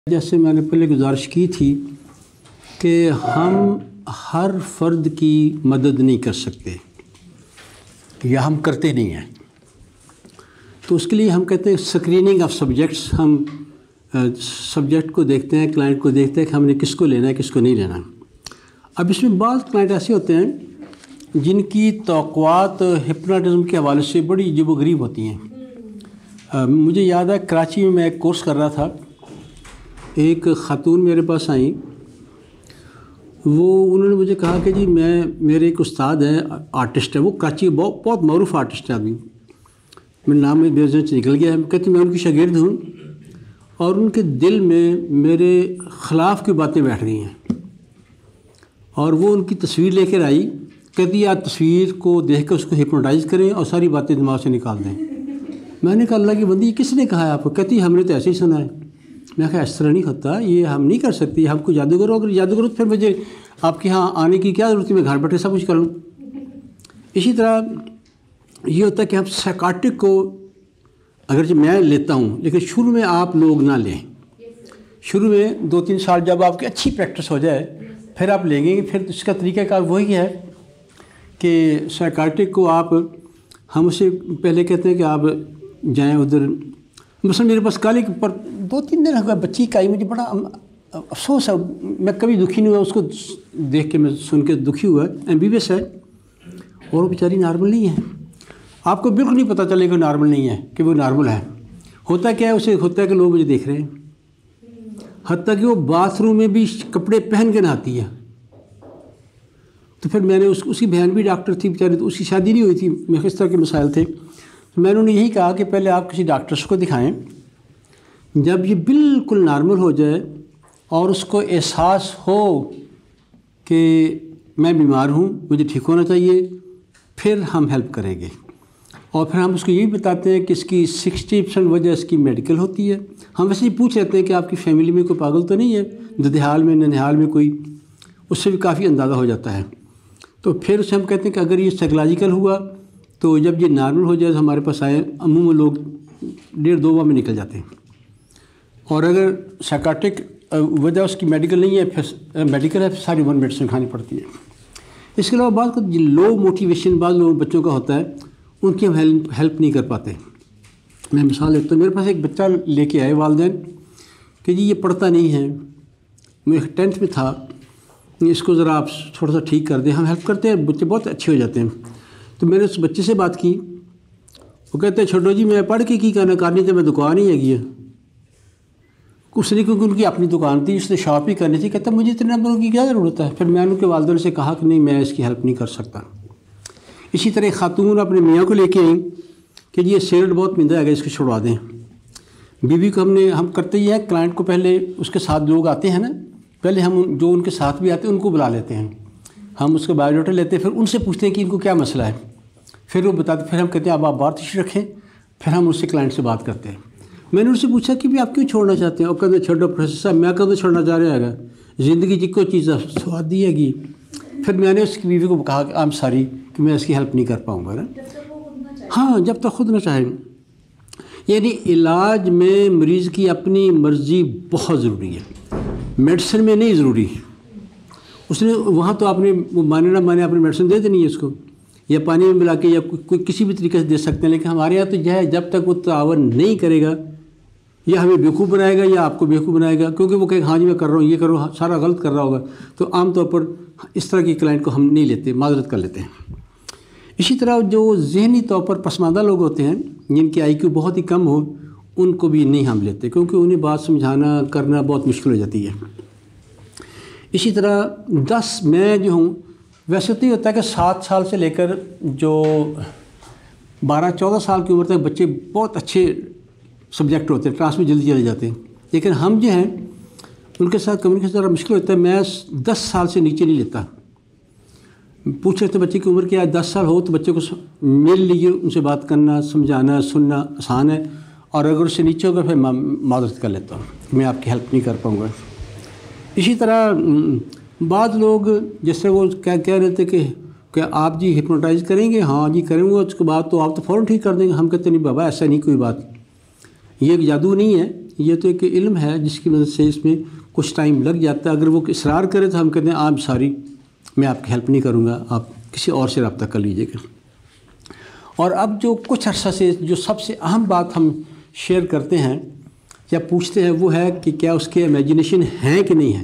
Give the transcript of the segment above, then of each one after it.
جیسے میں نے پہلے گزارش کی تھی کہ ہم ہر فرد کی مدد نہیں کر سکتے یا ہم کرتے نہیں ہیں، تو اس کے لیے ہم کہتے ہیں اسکریننگ آف سبجیکٹس. ہم سبجیکٹ کو دیکھتے ہیں، کلائنٹ کو دیکھتے ہیں کہ ہم نے کس کو لینا ہے کس کو نہیں لینا. اب اس میں بعض کلائنٹ ایسے ہوتے ہیں جن کی توقعات ہپناٹزم کے حوالے سے بڑی عجیب و غریب ہوتی ہیں. مجھے یاد ہے کراچی میں ایک کورس کر رہا تھا، ایک خاتون میرے پاس آئیں. انہوں نے مجھے کہا کہ جی میرے ایک استاد ہیں، آرٹسٹ ہے، وہ کراچی بہت معروف آرٹسٹ ہے. آدمی میرا نام میرے ذہن سے نکل گیا ہے. کہتے میں ان کی شاگرد ہوں اور ان کے دل میں میرے خلاف کی باتیں بیٹھ گئی ہیں اور وہ ان کی تصویر لے کر آئی. کہتی آپ تصویر کو دیکھ کر اس کو ہپنوٹائز کریں اور ساری باتیں دماغ سے نکال دیں. میں نے کہا اللہ کی بندی کس نے کہا ہے آپ کو؟ کہتی ہم نے تو ایسے ہی سنا ہے. میں کہا اس طرح نہیں ہوتا، یہ ہم نہیں کر سکتے، ہم کو جادوگر ہو. اگر جادوگر تو پھر مجھے آپ کے ہاں آنے کی کیا ضرورت ہے، میں گھر بیٹھے سب کچھ کر لوں. اسی طرح یہ ہوتا ہے کہ ہم سائیکاٹرک کو اگرچہ میں لیتا ہوں لیکن شروع میں آپ لوگ نہ لیں. شروع میں 2-3 سال جب آپ کی اچھی پریکٹس ہو جائے پھر آپ لیں گے. پھر اس کا طریقہ کار وہی ہے کہ سائیکاٹرک کو ہم اسے پہلے کہتے ہیں کہ آپ جائیں ادھر. مثلا میرے پاس کل پر 2-3 دن ہوا بچی کا آئی، مجھے بڑا افسوس ہے، میں کبھی دکھی نہیں ہوا اس کو دیکھ کے، میں سن کے دکھی ہوا ہے. MBBS ہے اور وہ بیچاری نارمل نہیں ہے. آپ کو بالکل نہیں پتہ چلے گا نارمل نہیں ہے کہ وہ نارمل ہے. ہوتا کیا ہے، اسے ہوتا ہے کہ لوگ مجھے دیکھ رہے ہیں، حتیٰ کہ وہ باتھ روم میں بھی کپڑے پہن کے نہاتی ہے. تو پھر میں نے اسی بہن بھی ڈاکٹر تھی بیچاری، تو اس کی شادی نہیں ہوئی تھی، میں اس طرح کے مسائل تھے. تو میں نے انہیں یہی کہا کہ پہلے آپ کسی ڈاکٹرس کو دکھائیں، جب یہ بالکل نارمل ہو جائے اور اس کو احساس ہو کہ میں بیمار ہوں، مجھے ٹھیک ہونا چاہیے، پھر ہم ہیلپ کریں گے. اور پھر ہم اس کو یہی بتاتے ہیں کہ اس کی 60% وجہ اس کی میڈیکل ہوتی ہے. ہم ویسے ہی پوچھ لیتے ہیں کہ آپ کی فیملی میں کوئی پاگل تو نہیں ہے، ددحال میں ننہال میں کوئی، اس سے بھی کافی اندازہ ہو جاتا ہے. تو پھر اسے ہم کہتے ہیں کہ اگر یہ سائیکولوجیکل ہوا تو جب یہ نارمل ہو جائے تو ہمارے پاس آئے. عموماً لوگ 1.5-2 ماہ میں نکل جاتے ہیں. اور اگر سائیکاٹرک وجہ اس کی میڈیکل نہیں ہے، پھر میڈیکل ہے، پھر ساری میڈیسن کھانی پڑتی ہے. اس کے علاوہ بعض کو لو موٹیویشن بعض لوگوں بچوں کا ہوتا ہے، ان کی ہم ہیلپ نہیں کر پاتے. میں مثال دیتا ہوں، میرے پاس ایک بچہ لے کے آئے والدین کہ جی یہ پڑھتا نہیں ہے، میں 10th میں تھا، اس کو ذرا آپ تھوڑا سا ٹھیک کر دیں. ہم ہیلپ کرتے ہیں، بچے بہت اچھے ہو جاتے ہیں. تو میں نے اس بچے سے بات کی، وہ کہتے ہیں چھوٹو جی میں پڑھ کے کی کرنا کرنی تھی، میں دکان ہی ہے اس لیے کیونکہ ان کی اپنی دکان تھی، اس نے شاپ ہی کرنی تھی. کہتا مجھے اتنے نمبروں کی کیا ضرورت ہے. پھر میں ان کے والدین سے کہا کہ نہیں میں اس کی ہیلپ نہیں کر سکتا. اسی طرح ایک خاتون اپنے میاں کو لے کے آئیں کہ جی یہ سیرٹ بہت مندہ ہے گا، اس کو چھڑوا دیں. بیوی کو ہم کرتے ہی ہیں، کلائنٹ کو پہلے اس کے ساتھ لوگ آتے ہیں نا، پہلے ہم جو ان کے ساتھ بھی آتے ہیں ان کو بلا لیتے ہیں، ہم اس کا بایو ڈاٹا لیتے ہیں، پھر ان سے پوچھتے ہیں کہ ان کو کیا مسئلہ ہے. پھر وہ بتاتے، پھر ہم کہتے ہیں اب آپ باہر تشریف رکھیں، پھر ہم اس سے کلائنٹ سے بات کرتے ہیں. میں نے ان سے پوچھا کہ بھی آپ کیوں چھوڑنا چاہتے ہیں؟ اور کہتے چھوڑو پروفیسر صاحب میں کہتے چھوڑنا چاہ رہا ہے، زندگی جی کو چیز سواد دی ہے گی. پھر میں نے اس کی بیوی کو کہا کہ I'm sorry کہ میں اس کی ہیلپ نہیں کر پاؤں گا. ہاں جب تک خود نہ چاہیں. یعنی علاج میں مریض کی اپنی مرضی بہت ضروری ہے، میڈیسن میں نہیں ضروری. اس نے وہاں تو آپ نے مانے نہ مانے اپنی میڈیسن دے دینی ہے اس کو، یا پانی میں ملا کے یا کوئی کسی بھی طریقے سے دے سکتے ہیں. لیکن ہمارے یہاں تو جو ہے جب تک وہ تعاون نہیں کرے گا یا ہمیں بیوقوف بنائے گا یا آپ کو بیوقوف بنائے گا، کیونکہ وہ کہے ہاں جی میں کر رہا ہوں، یہ کر رہا ہوں، سارا غلط کر رہا ہوگا. تو عام طور پر اس طرح کی کلائنٹ کو ہم نہیں لیتے، معذرت کر لیتے ہیں. اسی طرح جو ذہنی طور پر پسماندہ لوگ ہوتے ہیں، جن کی IQ بہت ہی کم ہو، ان کو بھی نہیں ہم لیتے، کیونکہ انہیں بات سمجھانا کرنا بہت مشکل ہو جاتی ہے. اسی طرح 10 میں جو ہوں، ویسے تو یہ ہوتا ہے کہ 7 سال سے لے کر جو 12-14 سال کی عمر تک بچے بہت اچھے سبجیکٹ ہوتے ہیں، کلاس میں جلدی چلے جاتے ہیں. لیکن ہم جو ہیں ان کے ساتھ کمیونیکیشن ذرا مشکل ہوتا ہے. میں 10 سال سے نیچے نہیں لیتا. پوچھ رہے تھے بچے کی عمر کیا ہے، 10 سال ہو تو بچے کو مل لیجیے، ان سے بات کرنا، سمجھانا، سننا آسان ہے. اور اگر اس سے نیچے ہوگا پھر معذرت کر لیتا ہوں، میں آپ کی ہیلپ نہیں کر پاؤں گا. اسی طرح بعض لوگ جیسے وہ کہہ رہے تھے کہ آپ جی ہپنوٹائز کریں گے، ہاں جی کریں گے، اس کے بعد تو آپ تو فوراً ٹھیک کر دیں گے. ہم کہتے نہیں بابا ایسا نہیں کوئی بات، یہ جادو نہیں ہے. یہ تو ایک علم ہے جس کی مدد سے اس میں کچھ ٹائم لگ جاتا ہے. اگر وہ اصرار کرے تو ہم کہتے ہیں آپ ساری میں آپ کی ہیلپ نہیں کروں گا, آپ کسی اور سے رابطہ کر لیجیے گا. اور اب جو کچھ عرصہ سے جو سب سے اہم بات ہم شیئر کرتے ہیں یا پوچھتے ہیں وہ ہے کہ کیا اس کے امیجنیشن ہیں کہ نہیں ہیں.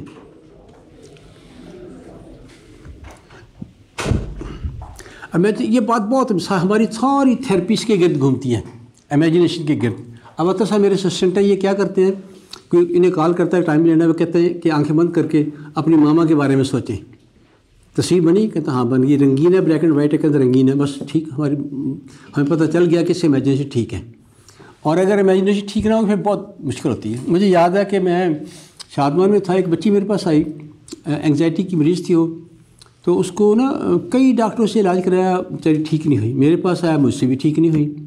یہ بات بہت ہماری ساری تھیراپیز کے گرد گھومتی ہیں, امیجنیشن کے گرد. اب اطہر صاحب میرے اسسٹنٹ ہیں, یہ کیا کرتے ہیں, کوئی انہیں کال کرتا ہے ٹائم لینا, وہ کہتے ہیں کہ آنکھیں بند کر کے اپنی ماما کے بارے میں سوچیں. تصویر بنی, کہتا ہاں بن گئی, رنگین ہے, بلیک اینڈ وائٹ ہے, کہتے رنگین ہے, بس ٹھیک, ہمیں پتہ چل گیا کہ اس سے امیجنیشن ٹھیک ہے. اور اگر امیجنیشن ٹھیک نہ ہو پھر بہت مشکل ہوتی ہے. مجھے یاد ہے کہ میں شادمان میں تھا, ایک بچی میرے پاس آئی, انگزائٹی کی مریض تھی وہ, تو اس کو نا کئی ڈاکٹروں سے علاج کرایا, بیچاری ٹھیک نہیں ہوئی. میرے پاس آیا, مجھ سے بھی ٹھیک نہیں ہوئی.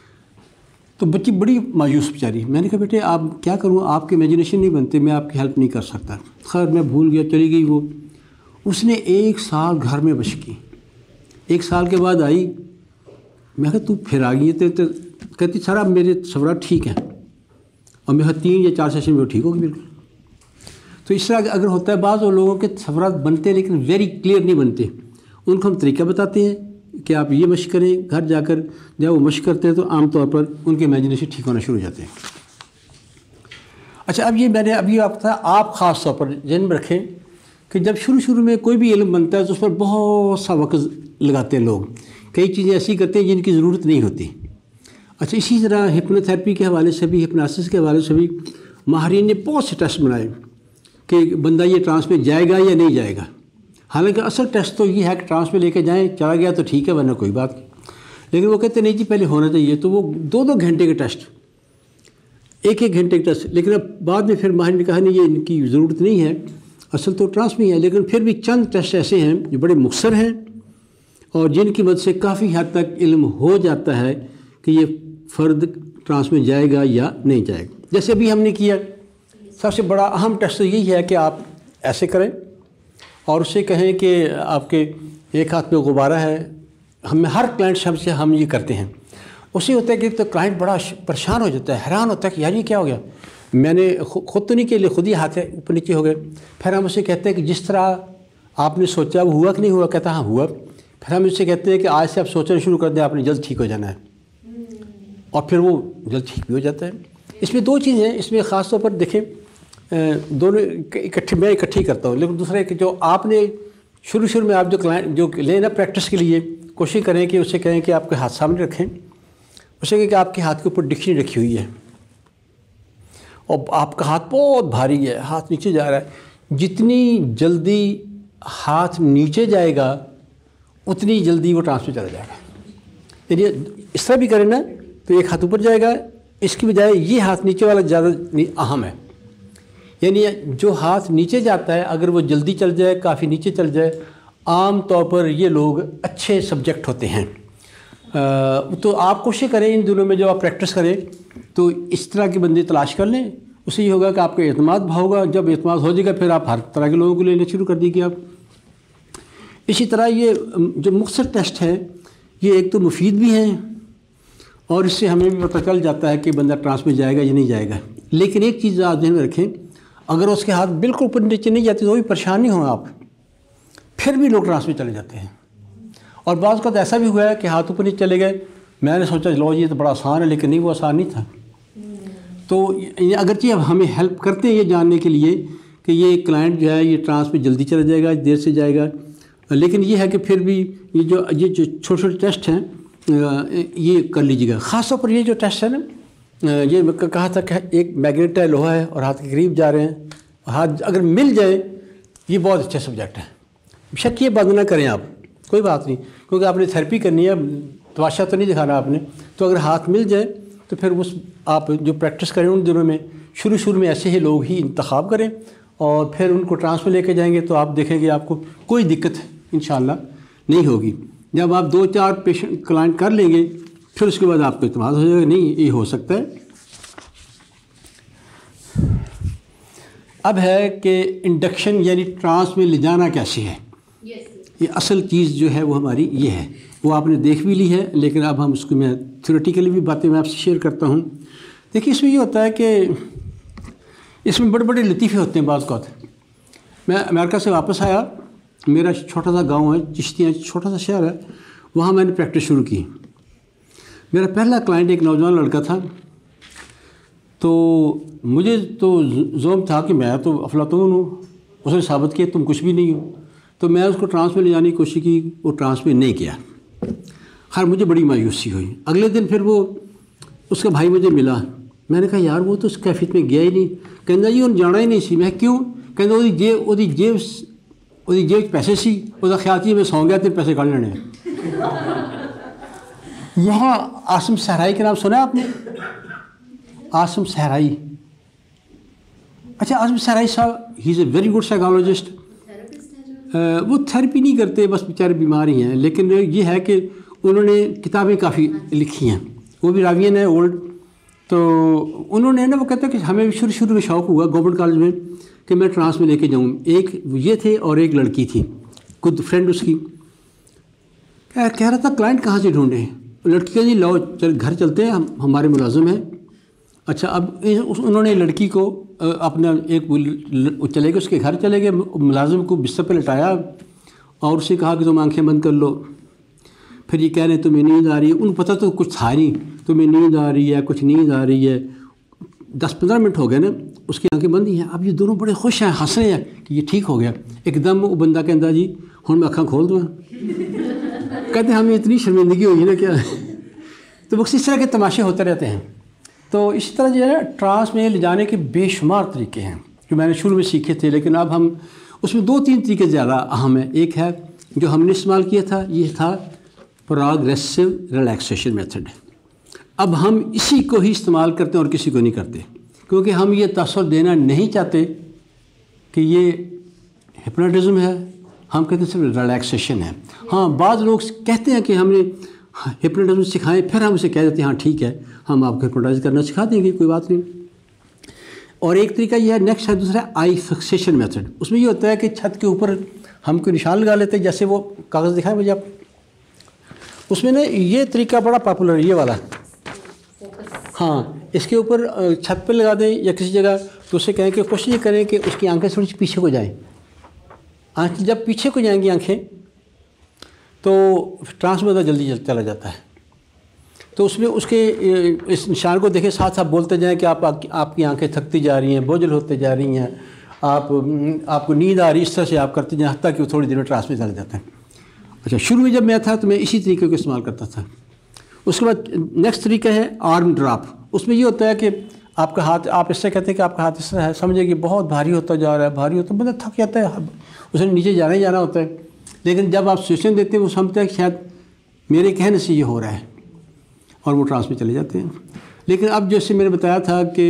تو بچی بڑی مایوس بیچاری. میں نے کہا بیٹے آپ کیا کروں, آپ کے امیجنیشن نہیں بنتے, میں آپ کی ہیلپ نہیں کر سکتا. خیر میں بھول گیا, چلی گئی وہ. اس نے 1 سال گھر میں بش کی. 1 سال کے بعد آئی, میں کہا تو پھر آ گئی ہے, تو کہتی سر اب میرے سفرات ٹھیک ہیں, اور میں 3 یا 4 سیشن میں وہ ٹھیک ہوگی بالکل. تو اس طرح اگر ہوتا ہے, بعض وہ لوگوں کے سفرات بنتے ہیں لیکن ویری کلیئر نہیں بنتے. ان کو ہم طریقہ بتاتے ہیں کہ آپ یہ مشق کریں, گھر جا کر جب وہ مشق کرتے ہیں تو عام طور پر ان کے امیجنیشن ٹھیک ہونا شروع ہو جاتے ہیں. اچھا, اب یہ میں نے ابھی آپ بتایا, آپ خاص طور پر ذہن میں رکھیں کہ جب شروع میں کوئی بھی علم بنتا ہے تو اس پر بہت سا وقت لگاتے ہیں لوگ, کئی چیزیں ایسی کرتے ہیں جن کی ضرورت نہیں ہوتی. اچھا, اسی طرح ہپنو تھراپی کے حوالے سے بھی, ہپناسس کے حوالے سے بھی ماہرین نے بہت سے ٹیسٹ بنائے کہ بندہ یہ ٹرانس میں جائے گا یا نہیں جائے گا. حالانکہ اصل ٹیسٹ تو یہ ہے کہ ٹرانس میں لے کے جائیں, چلا گیا تو ٹھیک ہے ورنہ کوئی بات نہیں. لیکن وہ کہتے نہیں جی پہلے ہونا چاہیے, تو وہ 2 گھنٹے کے ٹیسٹ, 1 گھنٹے کے ٹیسٹ. لیکن اب بعد میں پھر ماہر نے کہا نہیں یہ ان کی ضرورت نہیں ہے, اصل تو ٹرانس میں ہی ہے. لیکن پھر بھی چند ٹیسٹ ایسے ہیں جو بڑے مختصر ہیں اور جن کی مدد سے کافی حد تک علم ہو جاتا ہے کہ یہ فرد ٹرانس میں جائے گا یا نہیں جائے گا. جیسے ابھی ہم نے کیا, سب سے بڑا اہم ٹیسٹ تو یہی ہے کہ آپ ایسے کریں اور اسے کہیں کہ آپ کے ایک ہاتھ میں غبارہ ہے. ہم ہر کلائنٹ سے ہم یہ کرتے ہیں. اس سے ہوتا ہے کہ تو کلائنٹ بڑا پریشان ہو جاتا ہے, حیران ہوتا ہے کہ یار یہ کیا ہو گیا, میں نے خود تو نہیں کے لیے خود ہی ہاتھ اوپر نیچے ہو گئے. پھر ہم اسے کہتے ہیں کہ جس طرح آپ نے سوچا وہ ہوا کہ نہیں ہوا, کہتا ہاں ہوا. پھر ہم اس سے کہتے ہیں کہ آج سے آپ سوچنا شروع کر دیں, آپ نے جلد ٹھیک ہو جانا ہے, اور پھر وہ جلد ٹھیک بھی ہو جاتا ہے. اس میں 2 چیزیں ہیں, اس میں خاص طور پر دیکھیں دونوں میں اکٹھی کرتا ہوں. لیکن دوسرا کہ جو آپ نے شروع میں آپ جو کلائنٹ جو لیں نا پریکٹس کے لیے, کوشش کریں کہ اسے کہیں کہ آپ کے ہاتھ سامنے رکھیں, اسے کہیں کہ آپ کے ہاتھ کے اوپر ڈکشنری رکھی ہوئی ہے اور آپ کا ہاتھ بہت بھاری ہے, ہاتھ نیچے جا رہا ہے. جتنی جلدی ہاتھ نیچے جائے گا اتنی جلدی وہ ٹرانس میں چلا جائے گا. یعنی اس طرح بھی کریں نا تو ایک ہاتھ اوپر جائے گا, اس کی بجائے یہ ہاتھ نیچے والا زیادہ اہم ہے. یعنی جو ہاتھ نیچے جاتا ہے اگر وہ جلدی چل جائے, کافی نیچے چل جائے, عام طور پر یہ لوگ اچھے سبجیکٹ ہوتے ہیں. تو آپ کوشش کریں ان دنوں میں جو آپ پریکٹس کریں تو اس طرح کے بندے تلاش کر لیں. اس سے یہ ہوگا کہ آپ کا اعتماد ہوگا. جب اعتماد ہو جائے گا پھر آپ ہر طرح کے لوگوں کو لینا شروع کر دیجیے آپ. اسی طرح یہ جو مختصر ٹیسٹ ہے یہ ایک تو مفید بھی ہیں اور اس سے ہمیں بھی پتہ چل جاتا ہے کہ بندہ ٹرانس میں جائے گا یا نہیں جائے گا. لیکن ایک چیز آپ ذہن میں رکھیں, اگر اس کے ہاتھ بالکل اوپر نیچے نہیں جاتے تو بھی پریشان نہیں ہوں آپ, پھر بھی لوگ ٹرانس میں چلے جاتے ہیں. اور بعض اوقات ایسا بھی ہوا ہے کہ ہاتھ اوپر نیچے چلے گئے, میں نے سوچا لو یہ تو بڑا آسان ہے, لیکن نہیں وہ آسان نہیں تھا. تو اگرچہ اب ہمیں ہیلپ کرتے ہیں یہ جاننے کے لیے کہ یہ کلائنٹ جو ہے یہ ٹرانس میں جلدی چلا جائے گا دیر سے جائے گا, لیکن یہ ہے کہ پھر بھی یہ جو چھوٹے چھوٹے ٹیسٹ ہیں یہ کر لیجیے گا. خاص طور پر یہ جو ٹیسٹ ہے نا, یہ کہا تھا کہ ایک میگنیٹ ہے, لوہا ہے اور ہاتھ کے قریب جا رہے ہیں, ہاتھ اگر مل جائے یہ بہت اچھا سبجیکٹ ہے. شک یہ بند نہ کریں آپ, کوئی بات نہیں, کیونکہ آپ نے تھیراپی کرنی ہے, تماشا تو نہیں دکھانا آپ نے. تو اگر ہاتھ مل جائے تو پھر آپ جو پریکٹس کریں ان دنوں میں شروع میں ایسے ہی لوگ ہی انتخاب کریں اور پھر ان کو ٹرانس میں لے کے جائیں گے تو آپ دیکھیں گے آپ کو کوئی دقت انشاءاللہ نہیں ہوگی. جب آپ 2-4 پیشنٹ کلائنٹ کر لیں گے پھر اس کے بعد آپ کو اعتماد ہو جائے گا, نہیں یہ ہو سکتا ہے. اب ہے کہ انڈکشن یعنی ٹرانس میں لے جانا کیسے ہے. یہ اصل چیز جو ہے وہ ہماری یہ ہے, وہ آپ نے دیکھ بھی لی ہے, لیکن اب ہم اس کو میں تھیوریٹیکلی بھی باتیں میں آپ سے شیئر کرتا ہوں. دیکھیے اس میں یہ ہوتا ہے کہ اس میں بڑے بڑے لطیفے ہوتے ہیں بعض اوقات. میں امریکہ سے واپس آیا, میرا چھوٹا سا گاؤں ہے چشتیاں, چھوٹا سا شہر ہے, وہاں میں نے پریکٹس شروع کی. میرا پہلا کلائنٹ ایک نوجوان لڑکا تھا. تو مجھے تو زوم تھا کہ میں تو افلاطون ہوں, اس نے ثابت کیا تم کچھ بھی نہیں ہو. تو میں اس کو ٹرانس میں لے جانے کی کوشش کی, وہ ٹرانس میں نہیں کیا. خیر مجھے بڑی مایوسی ہوئی. اگلے دن پھر وہ اس کا بھائی مجھے ملا. میں نے کہا یار وہ تو اس کیفیت میں گیا ہی نہیں. کہنا جی انہیں جانا ہی نہیں سی. میں کیوں؟ کہنا وہ جیب پیسے سی, وہ خیال تھی میں سو گیا تو پیسے کھڑ لینے. یہاں عاصم صحرائی کا نام سنا ہے آپ نے؟ عاصم صحرائی. اچھا عاصم صحرائی صاحب he is a very good psychologist. وہ تھیراپی نہیں کرتے, بس بیچارے بیمار ہی ہیں. لیکن یہ ہے کہ انہوں نے کتابیں کافی لکھی ہیں. وہ بھی راویین ہیں اولڈ. تو انہوں نے نا وہ کہتے ہیں کہ ہمیں شروع میں شوق ہوا گورنمنٹ کالج میں کہ میں ٹرانس میں لے کے جاؤں. ایک یہ تھے اور ایک لڑکی تھی, خود فرینڈ اس کی. کہہ رہا تھا کلائنٹ کہاں سے ڈھونڈے. لڑکی کا جی لاؤ گھر چلتے ہیں, ہمارے ملازم ہیں. اچھا اب انہوں نے لڑکی کو اپنا ایک چلے گئے, اس کے گھر چلے گئے, ملازم کو بستر پہ لٹایا اور اسے کہا کہ تم آنکھیں بند کر لو. پھر یہ کہہ رہے ہیں تمہیں نیند آ رہی ہے. انہیں پتہ تو کچھ تھا نہیں, تمہیں نیند آ رہی ہے, کچھ نیند آ رہی ہے. 10-15 منٹ ہو گئے نا, اس کی آنکھیں بند ہی ہیں. اب یہ دونوں بڑے خوش ہیں, ہنس رہے ہیں کہ یہ ٹھیک ہو گیا. ایک دم وہ بندہ کہتا جی ہوں میں آنکھیں کھول دوں. کہتے ہیں ہمیں اتنی شرمندگی ہوئی نا کیا. تو بس اس طرح کے تماشے ہوتے رہتے ہیں. تو اسی طرح جو ہے ٹرانس میں لے جانے کے بے شمار طریقے ہیں جو میں نے شروع میں سیکھے تھے. لیکن اب ہم اس میں 2-3 طریقے زیادہ اہم ہیں. ایک ہے جو ہم نے استعمال کیا تھا, یہ تھا پروگریسو ریلیکسیشن میتھڈ. اب ہم اسی کو ہی استعمال کرتے ہیں اور کسی کو نہیں کرتے, کیونکہ ہم یہ تاثر دینا نہیں چاہتے کہ یہ ہپنوٹزم ہے. ہم کہتے ہیں صرف ریلیکسیشن ہے. ہاں بعض لوگ کہتے ہیں کہ ہم نے ہپنوٹزم سکھائیں, پھر ہم اسے کہہ دیتے ہیں ہاں ٹھیک ہے ہم آپ کو ہپنوٹائز کرنا سکھا دیں گے, کوئی بات نہیں. اور ایک طریقہ یہ ہے نیکسٹ ہے دوسرا آئی فکسیشن میتھڈ. اس میں یہ ہوتا ہے کہ چھت کے اوپر ہم کوئی نشان لگا لیتے ہیں, جیسے وہ کاغذ دکھائیں مجھے آپ. اس میں نا یہ طریقہ بڑا پاپولر ہے, یہ والا. ہاں اس کے اوپر چھت پہ لگا دیں یا کسی جگہ, تو اسے کہیں کہ کوشش یہ کریں کہ اس کی آنکھیں تھوڑی سی پیچھے کو جائیں. جب پیچھے کو جائیں گی آنکھیں تو ٹرانس میں جلدی چلا جاتا ہے. تو اس میں اس کے اس نشان کو دیکھیں, ساتھ ساتھ بولتے جائیں کہ آپ کی آنکھیں تھکتی جا رہی ہیں, بوجھل ہوتے جا رہی ہیں, آپ کو نیند آ رہی ہے. اس طرح سے آپ کرتے جائیں حتیٰ کہ وہ تھوڑی دیر میں ٹرانس میں چلا جاتا ہے. اچھا شروع میں جب میں تھا تو میں اسی طریقے کو استعمال کرتا تھا. اس کے بعد نیکسٹ طریقہ ہے آرم ڈراپ. اس میں یہ ہوتا ہے کہ آپ کا ہاتھ, آپ اس سے کہتے ہیں کہ آپ کا ہاتھ اس طرح ہے, سمجھے کہ بہت بھاری ہوتا جا رہا ہے, بھاری ہوتا, بندہ تھک جاتا ہے, اسے نیچے جانا ہی جانا ہوتا ہے. لیکن جب آپ سچویشن دیتے ہیں وہ سمجھتا ہے کہ شاید میرے کہنے سے یہ ہو رہا ہے, اور وہ ٹرانس میں چلے جاتے ہیں. لیکن اب جیسے میں نے بتایا تھا کہ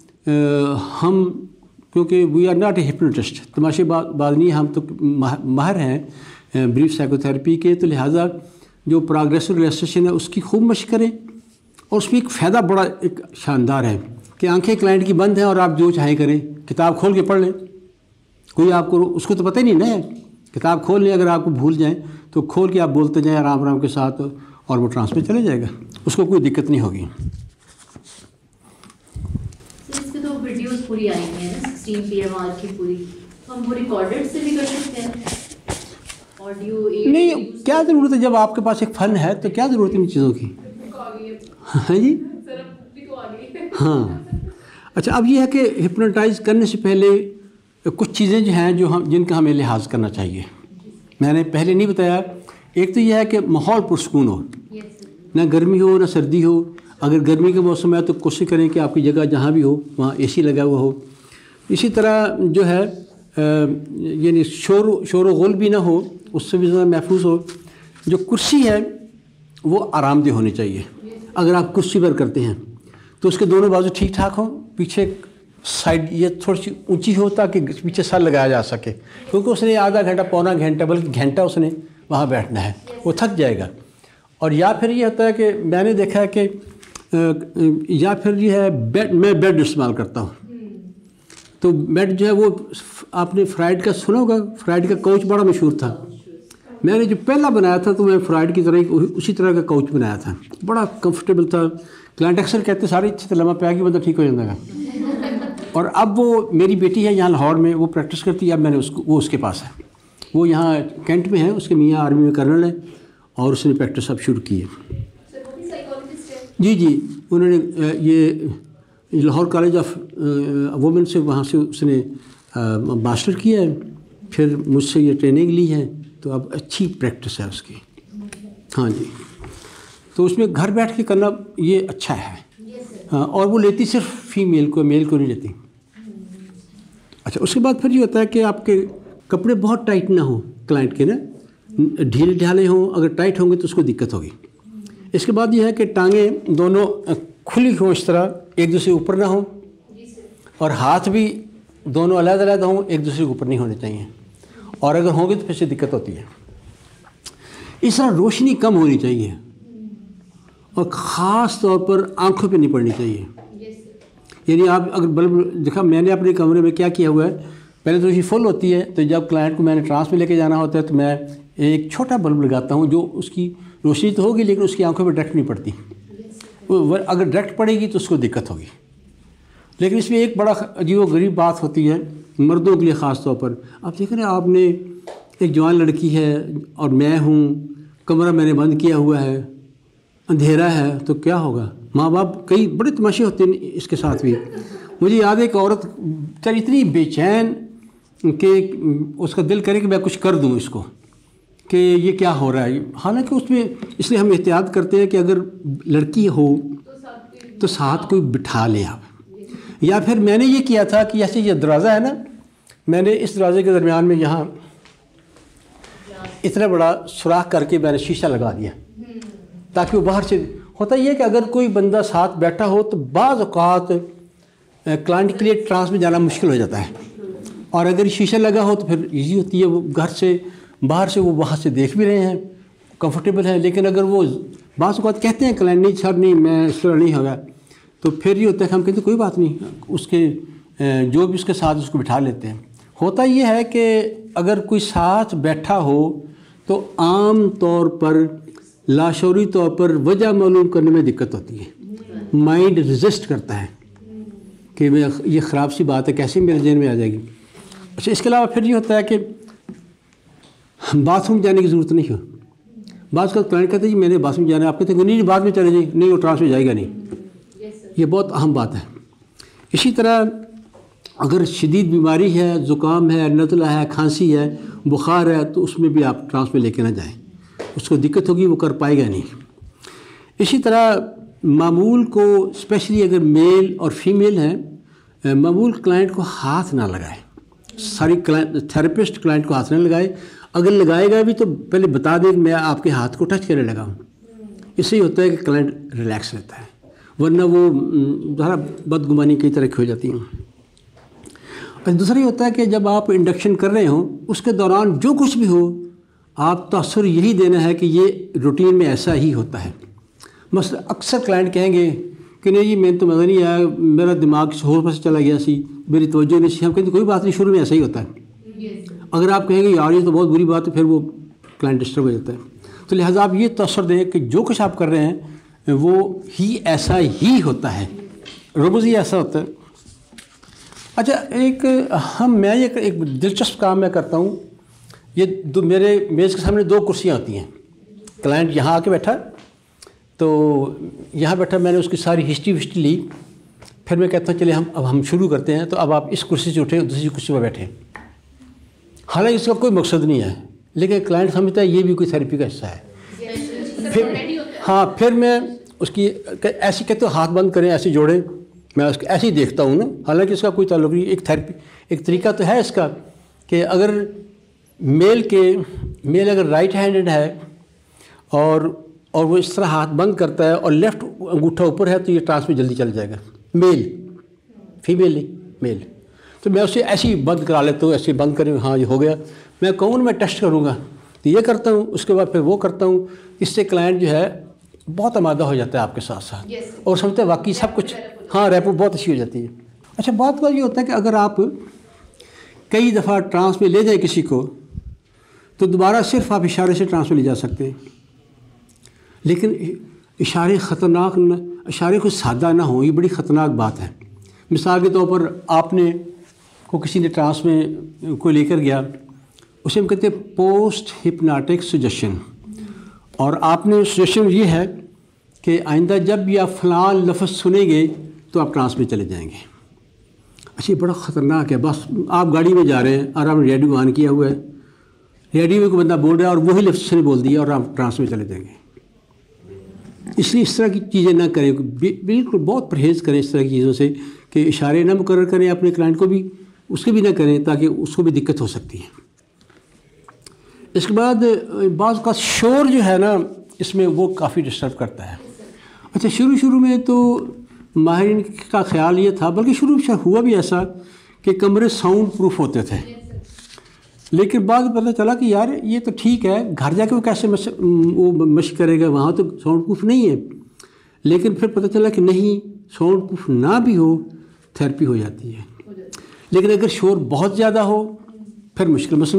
ہم کیونکہ we are not a hypnotist, تماشے باز نہیں, ہم تو ماہر ہیں بریف سائیکو تھراپی کے. تو لہٰذا جو پروگریسو ریلیکسیشن ہے اس کی خوب مشق کریں. اور اس میں ایک فائدہ بڑا ایک شاندار ہے کہ آنکھیں کلائنٹ کی بند ہیں اور آپ جو چاہیں کریں, کتاب کھول کے پڑھ لیں. کوئی آپ کو اس کو تو پتہ ہی نہیں نا, کتاب کھول لیں, اگر آپ کو بھول جائیں تو کھول کے آپ بولتے جائیں آرام آرام کے ساتھ, اور وہ ٹرانس میں چلے جائے گا, اس کو کوئی دقت نہیں ہوگی. اس کی تو ویڈیوز پوری آئی ہیں نا 16 PMR کی پوری, ہم وہ ریکارڈڈ سے بھی کر سکتے ہیں آڈیو نہیں. کیا ضرورت ہے, جب آپ کے پاس ایک فن ہے تو کیا ضرورت ہے ان چیزوں کی. ہاں جی ہاں. اچھا اب یہ ہے کہ ہپنوٹائز کرنے سے پہلے کچھ چیزیں جو ہیں جن کا ہمیں لحاظ کرنا چاہیے. میں نے پہلے نہیں بتایا. ایک تو یہ ہے کہ ماحول پرسکون ہو, نہ گرمی ہو نہ سردی ہو. اگر گرمی کا موسم ہے تو کوشش کریں کہ آپ کی جگہ جہاں بھی ہو وہاں اے سی لگا ہوا ہو. اسی طرح جو ہے یعنی شور و غل بھی نہ ہو, اس سے بھی زیادہ محفوظ ہو. جو کرسی ہے وہ آرام دہ ہونی چاہیے. اگر آپ کرسی پر کرتے ہیں تو اس کے دونوں بازو ٹھیک ٹھاک ہوں, پیچھے سائڈ یہ تھوڑی سی اونچی ہو تاکہ پیچھے سر لگایا جا سکے, کیونکہ اس نے آدھا گھنٹہ پونا گھنٹہ بلکہ گھنٹہ اس نے وہاں بیٹھنا ہے, وہ تھک جائے گا. اور یا پھر یہ ہوتا ہے کہ میں نے دیکھا ہے کہ یا پھر یہ ہے میں بیڈ استعمال کرتا ہوں. تو بیڈ جو ہے وہ آپ نے فرائڈ کا سنا ہوگا, فرائڈ کا کوچ بڑا مشہور تھا. میں نے جو پہلا بنایا تھا تو میں فرائڈ کی طرح اسی طرح کا کوچ بنایا تھا, بڑا کمفرٹیبل تھا. کلائنٹ اکثر کہتے سارے اچھے لمحہ پہ آ کے بندہ ٹھیک ہو جاتا گا. اور اب وہ میری بیٹی ہے یہاں لاہور میں، وہ پریکٹس کرتی ہے، اب میں نے وہ اس کے پاس ہے، وہ یہاں کینٹ میں ہے، اس کے میاں آرمی میں کرنل ہے، اور اس نے پریکٹس اب شروع کی ہے۔ جی انہوں نے یہ لاہور کالج آف وومن سے وہاں سے اس نے ماسٹر کیا ہے، پھر مجھ سے یہ ٹریننگ لی ہے، تو اب اچھی پریکٹس ہے اس کی۔ ہاں جی، تو اس میں گھر بیٹھ کے کرنا یہ اچھا ہے۔ ہاں، اور وہ لیتی صرف فیمیل کو، میل کو نہیں لیتی۔ اچھا، اس کے بعد پھر یہ ہوتا ہے کہ آپ کے کپڑے بہت ٹائٹ نہ ہوں کلائنٹ کے نا، ڈھیلے ڈھالے ہوں، اگر ٹائٹ ہوں گے تو اس کو دقت ہوگی۔ اس کے بعد یہ ہے کہ ٹانگیں دونوں کھلی ہوں، اس طرح ایک دوسرے کے اوپر نہ ہوں، اور ہاتھ بھی دونوں علیحدہ علیحدہ ہوں، ایک دوسرے کے اوپر نہیں ہونے چاہیے، اور اگر ہوں گے تو پھر سے دقت ہوتی ہے۔ اس طرح روشنی کم ہونی چاہیے، اور خاص طور پر آنکھوں پہ نہیں پڑنی چاہیے۔ یعنی آپ اگر بلب دیکھا، میں نے اپنے کمرے میں کیا کیا ہوا ہے، پہلے تو یہ فل ہوتی ہے، تو جب کلائنٹ کو میں نے ٹرانس میں لے کے جانا ہوتا ہے تو میں ایک چھوٹا بلب لگاتا ہوں، جو اس کی روشنی تو ہوگی لیکن اس کی آنکھوں پہ ڈائریکٹ نہیں پڑتی، اگر ڈائریکٹ پڑے گی تو اس کو دقت ہوگی۔ لیکن اس میں ایک بڑا عجیب و غریب بات ہوتی ہے مردوں کے لیے خاص طور پر۔ آپ دیکھ رہے ہیں، آپ نے ایک جوان لڑکی ہے اور میں ہوں، کمرہ میں نے بند کیا ہوا ہے، اندھیرا ہے، تو کیا ہوگا؟ ماں باپ کئی بڑے تماشے ہوتے ہیں اس کے ساتھ بھی۔ مجھے یاد ہے ایک عورت چل اتنی بے چین کہ اس کا دل کرے کہ میں کچھ کر دوں اس کو، کہ یہ کیا ہو رہا ہے۔ حالانکہ اس میں اس لیے ہم احتیاط کرتے ہیں کہ اگر لڑکی ہو تو ساتھ کوئی بٹھا لیں آپ، یا پھر میں نے یہ کیا تھا کہ ایسے یہ دروازہ ہے نا، میں نے اس دروازے کے درمیان میں یہاں اتنا بڑا سوراخ کر کے میں نے شیشہ لگا دیا، تاکہ وہ باہر سے ہوتا یہ ہے کہ اگر کوئی بندہ ساتھ بیٹھا ہو تو بعض اوقات کلائنٹ کے لیے ٹرانس میں جانا مشکل ہو جاتا ہے، اور اگر شیشہ لگا ہو تو پھر ایزی ہوتی ہے، وہ گھر سے باہر سے وہ وہاں سے دیکھ بھی رہے ہیں، کمفرٹیبل ہے۔ لیکن اگر وہ بعض اوقات کہتے ہیں کلائنٹ نہیں سر نہیں میں اس طرح نہیں ہوگا، تو پھر یہ ہوتا ہے کہ ہم کہتے ہیں کوئی بات نہیں، اس کے جو بھی اس کے ساتھ اس کو بٹھا لیتے ہیں۔ ہوتا یہ ہے کہ اگر کوئی ساتھ بیٹھا ہو تو عام طور پر لاشعوری طور پر وجہ معلوم کرنے میں دقت ہوتی ہے، مائنڈ ریزسٹ کرتا ہے کہ یہ خراب سی بات ہے، کیسے میرے ذہن میں آ جائے گی۔ اچھا، اس کے علاوہ پھر یہ ہوتا ہے کہ باتھ روم جانے کی ضرورت نہیں ہو۔ بعض کا کلائنٹ کہتے ہیں جی میں نے باتھ روم جانا ہے، آپ کہتے ہیں نہیں بعد میں چلے جائیں، نہیں وہ ٹرانس میں جائے گا نہیں۔ یہ بہت اہم بات ہے۔ اسی طرح اگر شدید بیماری ہے، زکام ہے، نزلہ ہے، کھانسی ہے، بخار ہے، تو اس میں بھی آپ ٹرانس میں لے کے نہ جائیں، اس کو دقت ہوگی، وہ کر پائے گا نہیں۔ اسی طرح معمول کو اسپیشلی اگر میل اور فیمیل ہیں، معمول کلائنٹ کو ہاتھ نہ لگائے، ساری تھراپسٹ کلائنٹ کو ہاتھ نہ لگائے، اگر لگائے گا بھی تو پہلے بتا دیں کہ میں آپ کے ہاتھ کو ٹچ کرنے لگا ہوں۔ اس سے یہ ہوتا ہے کہ کلائنٹ ریلیکس رہتا ہے، ورنہ وہ ذرا بدگمانی کی طرح ہو جاتی ہیں۔ اور دوسرا یہ ہوتا ہے کہ جب آپ انڈکشن کر رہے ہوں اس کے دوران جو کچھ بھی ہو، آپ تاثر یہی دینا ہے کہ یہ روٹین میں ایسا ہی ہوتا ہے۔ مثلا اکثر کلائنٹ کہیں گے کہ نہیں جی میں تو مزہ نہیں آیا، میرا دماغ اور پاس چلا گیا سی، میری توجہ نہیں سی۔ ہم کہتے کوئی بات نہیں، شروع میں ایسا ہی ہوتا ہے۔ اگر آپ کہیں گے یار یہ تو بہت بری بات ہے، پھر وہ کلائنٹ ڈسٹرب ہو جاتا ہے۔ تو لہٰذا آپ یہ تاثر دیں کہ جو کچھ آپ کر رہے ہیں وہ ہی ایسا ہی ہوتا ہے، روز ہی ایسا ہوتا ہے۔ اچھا، میں ایک دلچسپ کام میں کرتا ہوں، یہ میرے میز کے سامنے 2 کرسیاں ہوتی ہیں، کلائنٹ یہاں آ کے بیٹھا، تو یہاں بیٹھا میں نے اس کی ساری ہسٹری لی، پھر میں کہتا ہوں چلے اب ہم شروع کرتے ہیں، تو اب آپ اس کرسی سے اٹھیں، دوسری کرسی پر بیٹھیں۔ حالانکہ اس کا کوئی مقصد نہیں ہے، لیکن کلائنٹ سمجھتا ہے یہ بھی کوئی تھیراپی کا حصہ ہے۔ پھر میں اس کی ایسی کہتے ہو ہاتھ بند کریں، ایسے جوڑیں، میں اس کو ایسے ہی دیکھتا ہوں نا، حالانکہ اس کا کوئی تعلق نہیں۔ ایک تھیراپی، ایک طریقہ تو ہے اس کا کہ اگر میل اگر رائٹ ہینڈڈ ہے اور وہ اس طرح ہاتھ بند کرتا ہے اور لیفٹ انگوٹھا اوپر ہے، تو یہ ٹرانس میں جلدی چل جائے گا۔ میل، فیمیل نہیں، میل۔ تو میں اسے ایسے ہی بند کرا لیتا ہوں، ایسے بند کریں، ہاں یہ ہو گیا۔ میں کہوں میں ٹیسٹ کروں گا تو یہ کرتا ہوں، اس کے بعد پھر وہ کرتا ہوں۔ اس سے کلائنٹ جو ہے بہت آمادہ ہو جاتا ہے آپ کے ساتھ ساتھ، اور سمجھتا ہے واقعی سب کچھ، ہاں ریپو بہت اچھی ہو جاتی ہے۔ اچھا، بات یہ ہوتا ہے کہ اگر آپ کئی دفعہ ٹرانس میں لے جائیں کسی کو، تو دوبارہ صرف آپ اشارے سے ٹرانس میں لے جا سکتے ہیں، لیکن اشارے خطرناک نہ، اشارے کو سادہ نہ ہوں، یہ بڑی خطرناک بات ہے۔ مثال کے طور پر آپ نے کو کسی نے ٹرانس میں کوئی لے کر گیا، اسے ہم کہتے ہیں پوسٹ ہپناٹک سجیشن، اور آپ نے سجیشن یہ ہے کہ آئندہ جب بھی آپ فلاں لفظ سنیں گے تو آپ ٹرانس میں چلے جائیں گے۔ اچھا یہ بڑا خطرناک ہے۔ بس آپ گاڑی میں جا رہے ہیں اور آپ نے ریڈیو آن کیا ہوا ہے، ریڈیو میں کوئی بندہ بول رہا ہے اور وہی لفظ اس نے بول دیا اور آپ ٹرانس میں چلے جائیں گے۔ اس لیے اس طرح کی چیزیں نہ کریں، بالکل بہت پرہیز کریں اس طرح کی چیزوں سے، کہ اشارے نہ مقرر کریں اپنے کلائنٹ کو بھی، اس کے بھی نہ کریں تاکہ اس کو بھی دقت ہو سکتی ہے۔ اس کے بعد بعض کا شور جو ہے نا اس میں وہ کافی ڈسٹرب کرتا ہے۔ اچھا شروع میں تو ماہرین کا خیال یہ تھا، بلکہ شروع میں ہوا بھی ایسا کہ کمرے ساؤنڈ پروف ہوتے تھے، لیکن بعد پتہ چلا کہ یار یہ تو ٹھیک ہے، گھر جا کے وہ کیسے وہ مشق کرے گا، وہاں تو ساؤنڈ پروف نہیں ہے۔ لیکن پھر پتہ چلا کہ نہیں، ساؤنڈ پروف نہ بھی ہو تھیراپی ہو جاتی ہے، لیکن اگر شور بہت زیادہ ہو پھر مشکل۔ مثلا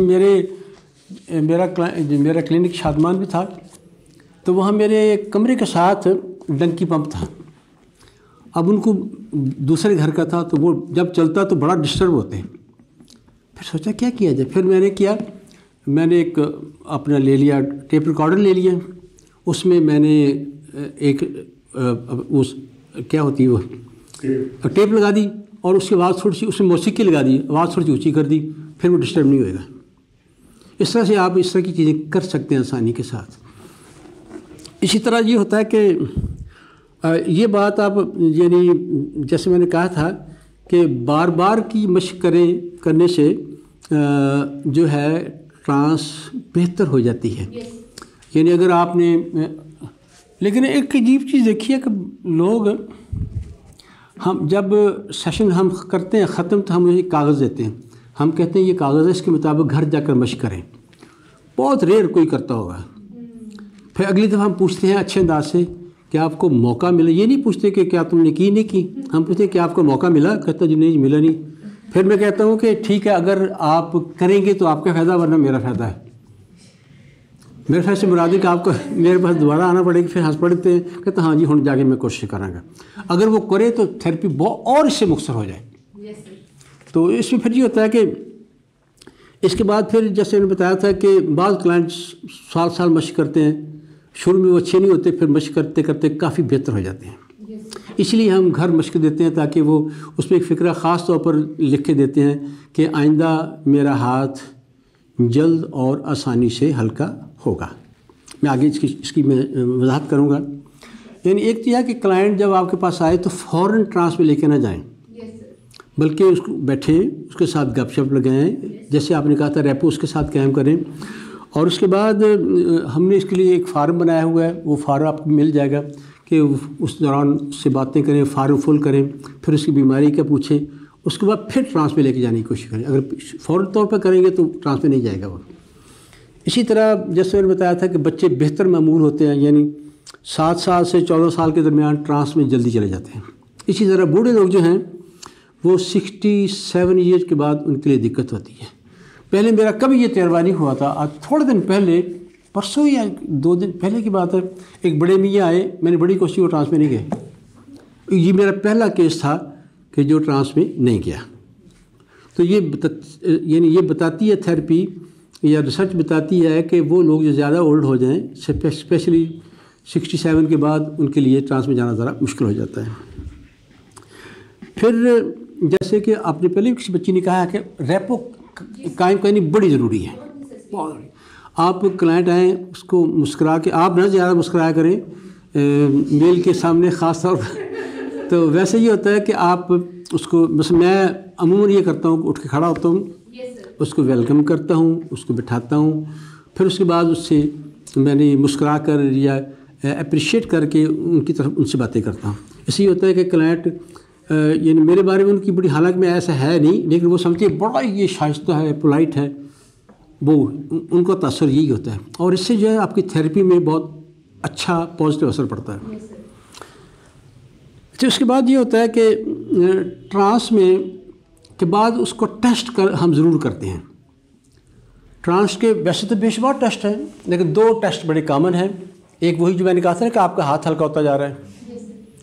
میرا کلینک شادمان بھی تھا، تو وہاں میرے کمرے کے ساتھ ڈنکی پمپ تھا۔ اب ان کو دوسرے گھر کا تھا، تو وہ جب چلتا تو بڑا ڈسٹرب ہوتے ہیں۔ پھر سوچا کیا کیا جائے، پھر میں نے ایک اپنا لے لیا، ٹیپ ریکارڈر لے لیا، اس میں میں نے ایک کیا ہوتی ہے وہ ٹیپ لگا دی، اور اس کی آواز تھوڑی سی اس میں موسیقی لگا دی، آواز تھوڑی سی اونچی کر دی، پھر وہ ڈسٹرب نہیں ہوئے گا۔ اس طرح سے آپ اس طرح کی چیزیں کر سکتے ہیں آسانی کے ساتھ۔ اسی طرح یہ ہوتا ہے کہ یہ بات آپ یعنی جیسے میں نے کہا تھا کہ بار بار کی مشق کرنے سے جو ہے ٹرانس بہتر ہو جاتی ہے۔ یعنی اگر آپ نے، لیکن ایک عجیب چیز دیکھی ہے کہ لوگ، ہم جب سیشن ہم کرتے ہیں ختم تو ہم ایک کاغذ دیتے ہیں، ہم کہتے ہیں یہ کاغذ ہے، اس کے مطابق گھر جا کر مشق کریں۔ بہت ریئر کوئی کرتا ہوگا۔ پھر اگلی دفعہ ہم پوچھتے ہیں اچھے انداز سے کہ آپ کو موقع ملا، یہ نہیں پوچھتے کہ کیا تم نے کی نہیں کی، ہم پوچھتے ہیں کہ آپ کو موقع ملا، کہتا جی نہیں ملا نہیں۔ پھر میں کہتا ہوں کہ ٹھیک ہے اگر آپ کریں گے تو آپ کا فائدہ، ورنہ میرا فائدہ ہے۔ میرے فائدے سے مراد ہے کہ آپ کو میرے پاس دوبارہ آنا پڑے گا۔ پھر ہنس پڑتے ہیں، کہتے ہاں جی ہوں جا کے میں کوشش کروں گا۔ اگر وہ کرے تو تھیراپی اور اس سے مختصر ہو جائے۔ تو اس میں پھر یہ ہوتا ہے کہ اس کے بعد پھر جیسے میں نے بتایا تھا کہ بعض کلائنٹس سال مشق کرتے ہیں، شروع میں وہ اچھے نہیں ہوتے، پھر مشق کرتے کرتے کافی بہتر ہو جاتے ہیں۔ اس لیے ہم گھر مشق دیتے ہیں تاکہ وہ اس میں ایک فقرہ خاص طور پر لکھ کے دیتے ہیں کہ آئندہ میرا ہاتھ جلد اور آسانی سے ہلکا ہوگا۔ میں آگے اس کی میں وضاحت کروں گا۔ یعنی ایک تو یہ ہے کہ کلائنٹ جب آپ کے پاس آئے تو فوراً ٹرانس میں لے کے نہ جائیں، بلکہ اس کو بیٹھیں، اس کے ساتھ گپ شپ لگائیں، جیسے آپ نے کہا تھا ریپو اس کے ساتھ قائم کریں۔ اور اس کے بعد ہم نے اس کے لیے ایک فارم بنایا ہوا ہے، وہ فارم آپ کو مل جائے گا کہ اس دوران اس سے باتیں کریں، فارم فل کریں، پھر اس کی بیماری کا پوچھیں، اس کے بعد پھر ٹرانس میں لے کے جانے کی کوشش کریں۔ اگر فوری طور پر کریں گے تو ٹرانس میں نہیں جائے گا وہ۔ اسی طرح جیسے میں نے بتایا تھا کہ بچے بہتر معمول ہوتے ہیں، یعنی 7 سال سے 14 سال کے درمیان ٹرانس میں جلدی چلے جاتے ہیں۔ اسی طرح بوڑھے لوگ جو ہیں وہ 67 ایئر کے بعد ان کے لیے دقت ہوتی ہے۔ پہلے میرا کبھی یہ تجربہ نہیں ہوا تھا، آج تھوڑے دن پہلے، پرسوں یا 2 دن پہلے کی بات ہے، ایک بڑے میاں آئے، میں نے بڑی کوشش وہ ٹرانس میں نہیں گئے۔ یہ میرا پہلا کیس تھا کہ جو ٹرانس میں نہیں گیا۔ تو یعنی یہ بتاتی ہے تھیراپی یا ریسرچ بتاتی ہے کہ وہ لوگ جو زیادہ اولڈ ہو جائیں، اسپیشلی 67 کے بعد، ان کے لیے ٹرانس میں جانا ذرا مشکل ہو جاتا ہے۔ پھر جیسے کہ آپ نے پہلے کسی بچی نے کہا کہ ریپو قائم کرنی بڑی ضروری ہے۔ آپ کلائنٹ آئیں اس کو مسکرا کے، آپ نہ زیادہ مسکرایا کریں میل کے سامنے خاص طور پر۔ تو ویسے یہ ہوتا ہے کہ آپ اس کو، بس میں عموماً یہ کرتا ہوں کہ اٹھ کے کھڑا ہوتا ہوں، اس کو ویلکم کرتا ہوں، اس کو بٹھاتا ہوں، پھر اس کے بعد اس سے میں نے مسکرا کر یا اپریشیٹ کر کے ان کی طرف ان سے باتیں کرتا ہوں۔ اس لیے ہوتا ہے کہ کلائنٹ یعنی میرے بارے میں ان کی بڑی، حالانکہ میں ایسا ہے نہیں، لیکن وہ سمجھتے بڑا یہ شائستہ ہے، پولائٹ ہے، وہ ان کو تاثر یہی ہوتا ہے، اور اس سے جو ہے آپ کی تھیراپی میں بہت اچھا پازیٹیو اثر پڑتا ہے۔ تو اس کے بعد یہ ہوتا ہے کہ ٹرانس میں کے بعد اس کو ٹیسٹ ہم ضرور کرتے ہیں۔ ٹرانس کے ویسے تو بے شمار ٹیسٹ ہیں، لیکن 2 ٹیسٹ بڑے کامن ہیں۔ ایک وہی جو میں نے کہا تھا کہ آپ کا ہاتھ ہلکا ہوتا جا رہا ہے،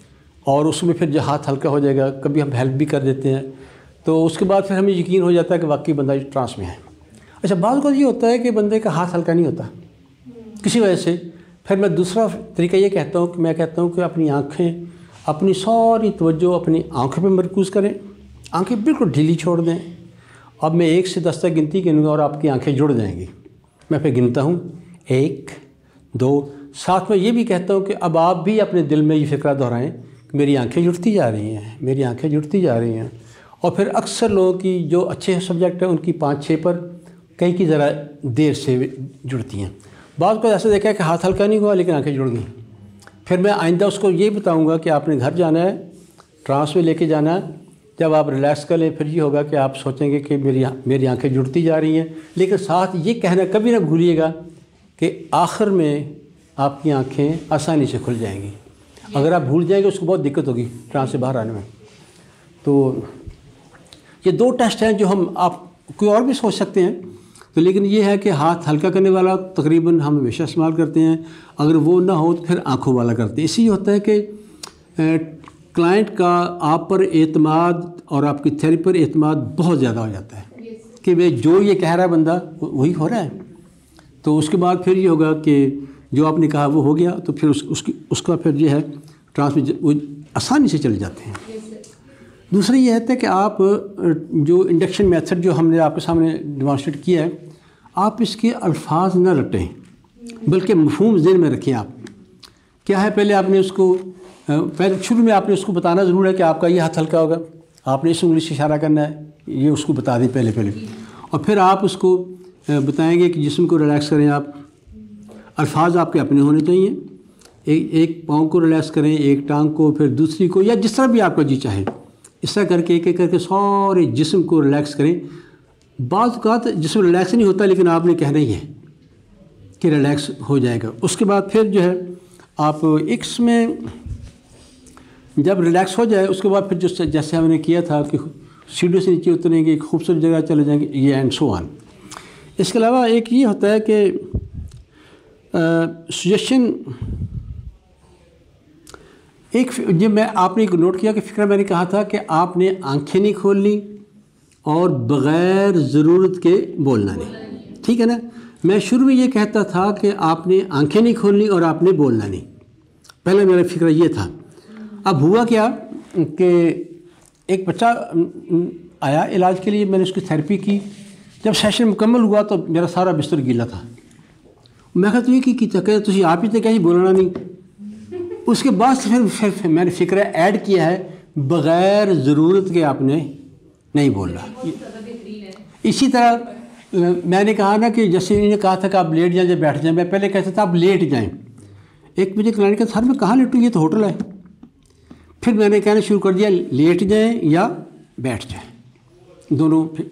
اور اس میں پھر جو ہاتھ ہلکا ہو جائے گا، کبھی ہم ہیلپ بھی کر دیتے ہیں، تو اس کے بعد پھر ہمیں یقین ہو جاتا ہے کہ واقعی بندہ ٹرانس میں ہے۔ اچھا، بعض اوقات یہ ہوتا ہے کہ بندے کا ہاتھ ہلکا نہیں ہوتا کسی وجہ سے، پھر میں دوسرا طریقہ یہ کہتا ہوں کہ اپنی آنکھیں، اپنی ساری توجہ اپنی آنکھوں پہ مرکوز کریں، آنکھیں بالکل ڈھیلی چھوڑ دیں۔ اب میں 1 سے 10 تک گنتی گنوں گا اور آپ کی آنکھیں جڑ جائیں گی۔ میں پھر گنتا ہوں 1 2، ساتھ میں یہ بھی کہتا ہوں کہ اب آپ بھی اپنے دل میں یہ فکرہ دہرائیں کہ میری آنکھیں جڑتی جا رہی ہیں، میری آنکھیں جڑتی جا رہی ہیں۔ اور پھر اکثر لوگوں کی جو اچھے سبجیکٹ ہیں ان کی 5-6 پر، کئی کی ذرا دیر سے جڑتی ہیں۔ بعض کو ایسا دیکھا ہے کہ ہاتھ ہلکا نہیں ہوا لیکن آنکھیں جڑ گئیں۔ پھر میں آئندہ اس کو یہ بتاؤں گا کہ آپ نے گھر جانا ہے، ٹرانس میں لے کے جانا ہے، جب آپ ریلیکس کر لیں پھر یہ ہوگا کہ آپ سوچیں گے کہ میری آنکھیں جڑتی جا رہی ہیں، لیکن ساتھ یہ کہنا کبھی نہ بھولیے گا کہ آخر میں آپ کی آنکھیں آسانی سے کھل جائیں گی۔ اگر آپ بھول جائیں گے اس کو بہت دقت ہوگی ٹرانس سے باہر آنے میں۔ تو یہ 2 ٹیسٹ ہیں جو آپ کوئی اور بھی سوچ سکتے ہیں، تو لیکن یہ ہے کہ ہاتھ ہلکا کرنے والا تقریباً ہم ہمیشہ استعمال کرتے ہیں، اگر وہ نہ ہو تو پھر آنکھوں والا کرتے ہیں۔ اس لیے ہوتا ہے کہ کلائنٹ کا آپ پر اعتماد اور آپ کی تھیراپی پر اعتماد بہت زیادہ ہو جاتا ہے کہ وہ جو یہ کہہ رہا ہے بندہ وہی ہو رہا ہے، تو اس کے بعد پھر یہ ہوگا کہ جو آپ نے کہا وہ ہو گیا، تو پھر اس کا پھر یہ ہے ٹرانسمیٹ وہ آسانی سے چلے جاتے ہیں۔ دوسرا یہ ہے کہ آپ جو انڈکشن میتھڈ جو ہم نے آپ کے سامنے ڈیمانسٹریٹ کیا ہے، آپ اس کے الفاظ نہ رٹیں بلکہ مفہوم ذہن میں رکھیں۔ آپ کیا ہے، پہلے آپ نے اس کو شروع میں آپ نے اس کو بتانا ضرور ہے کہ آپ کا یہ ہاتھ ہلکا ہوگا، آپ نے اس انگلی سے اشارہ کرنا ہے، یہ اس کو بتا دیں پہلے، اور پھر آپ اس کو بتائیں گے کہ جسم کو ریلیکس کریں۔ آپ الفاظ آپ کے اپنے ہونے چاہیے، ایک پاؤں کو ریلیکس کریں، ایک ٹانگ کو، پھر دوسری کو، یا جس طرح بھی آپ کا جی چاہے، اس طرح کر کے ایک کر کے سارے جسم کو ریلیکس کریں۔ بعض اوقات جسم ریلیکس نہیں ہوتا لیکن آپ نے کہنا ہی ہے کہ ریلیکس ہو جائے گا۔ اس کے بعد پھر جو ہے آپ ایکس میں جب ریلیکس ہو جائے اس کے بعد پھر جیسے ہم نے کیا تھا کہ سیڑھیوں سے نیچے اتریں گے، ایک خوبصورت جگہ چلے جائیں گے، یہ اینڈ سو آن۔ اس کے علاوہ ایک یہ ہوتا ہے کہ سجیشن، جب آپ نے ایک نوٹ کیا کہ فکرہ میں نے کہا تھا کہ آپ نے آنکھیں نہیں کھولنی اور بغیر ضرورت کے بولنا نہیں، ٹھیک ہے نا۔ میں شروع میں یہ کہتا تھا کہ آپ نے آنکھیں نہیں کھولنی اور آپ نے بولنا نہیں، پہلے میرا فکرہ یہ تھا۔ اب ہوا کیا کہ ایک بچہ آیا علاج کے لیے، میں نے اس کی تھیراپی کی، جب سیشن مکمل ہوا تو میرا سارا بستر گیلا تھا۔ میں کہا تو یہ کی کہ تجھے آپ ہی تو کہیں بولنا نہیں۔ اس کے بعد سے پھر میں نے فکرہ ایڈ کیا ہے بغیر ضرورت کے آپ نے نہیں بولنا۔ اسی طرح میں نے کہا نا کہ جیسے انہوں نے کہا تھا کہ آپ لیٹ جائیں یا بیٹھ جائیں، میں پہلے کہتا تھا آپ لیٹ جائیں۔ ایک مجھے کلائنٹ کا سر میں کہاں لیٹوں، یہ تو ہوٹل ہے۔ پھر میں نے کہنا شروع کر دیا لیٹ جائیں یا بیٹھ جائیں، دونوں۔ پھر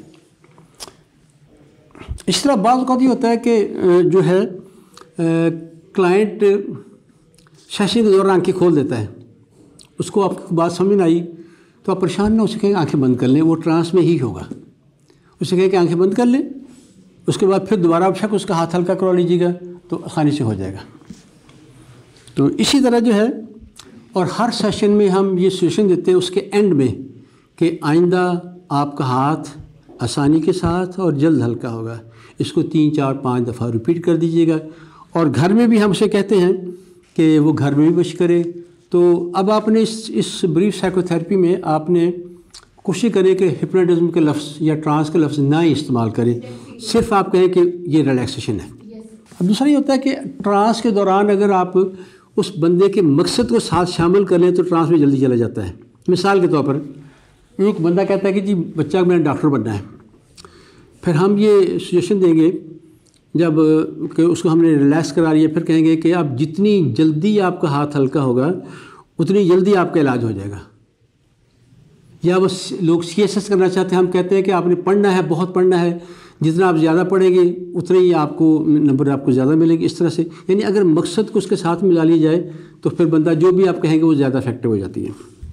اس طرح بعض اوقات یہ ہوتا ہے کہ جو ہے کلائنٹ سیشن کے دوران آنکھیں کھول دیتا ہے، اس کو آپ کی بات سمجھ نہ آئی تو آپ پریشان نہ، اسے کہیں آنکھیں بند کر لیں، وہ ٹرانس میں ہی ہوگا۔ اسے کہیں کہ آنکھیں بند کر لیں، اس کے بعد پھر دوبارہ شک اس کا ہاتھ ہلکا کروا لیجیے گا تو آسانی سے ہو جائے گا۔ تو اسی طرح جو ہے، اور ہر سیشن میں ہم یہ سجیشن دیتے ہیں اس کے اینڈ میں کہ آئندہ آپ کا ہاتھ آسانی کے ساتھ اور جلد ہلکا ہوگا۔ اس کو 3 4 5 دفعہ ریپیٹ کر دیجیے گا، اور گھر میں بھی ہم اسے کہتے ہیں کہ وہ گھر میں بھی مشق کرے۔ تو اب آپ نے اس بریف سائیکو تھیراپی میں آپ نے کوشش کریں کہ ہپنوٹزم کے لفظ یا ٹرانس کے لفظ نہ ہی استعمال کریں، صرف آپ کہیں کہ یہ ریلیکسیشن ہے۔ اب دوسرا یہ ہوتا ہے کہ ٹرانس کے دوران اگر آپ اس بندے کے مقصد کو ساتھ شامل کر لیں تو ٹرانس میں جلدی چلا جاتا ہے۔ مثال کے طور پر ایک بندہ کہتا ہے کہ جی بچہ میں نے ڈاکٹر بننا ہے، پھر ہم یہ سجیشن دیں گے جب کہ اس کو ہم نے ریلیکس کرا لیا، پھر کہیں گے کہ آپ جتنی جلدی آپ کا ہاتھ ہلکا ہوگا اتنی جلدی آپ کا علاج ہو جائے گا۔ یا وہ لوگ CSS کرنا چاہتے ہیں، ہم کہتے ہیں کہ آپ نے پڑھنا ہے، بہت پڑھنا ہے، جتنا آپ زیادہ پڑھیں گے اتنے ہی آپ کو نمبر آپ کو زیادہ ملے گی۔ اس طرح سے یعنی اگر مقصد کو اس کے ساتھ ملا لیا جائے تو پھر بندہ جو بھی آپ کہیں گے وہ زیادہ افیکٹو ہو جاتی ہے۔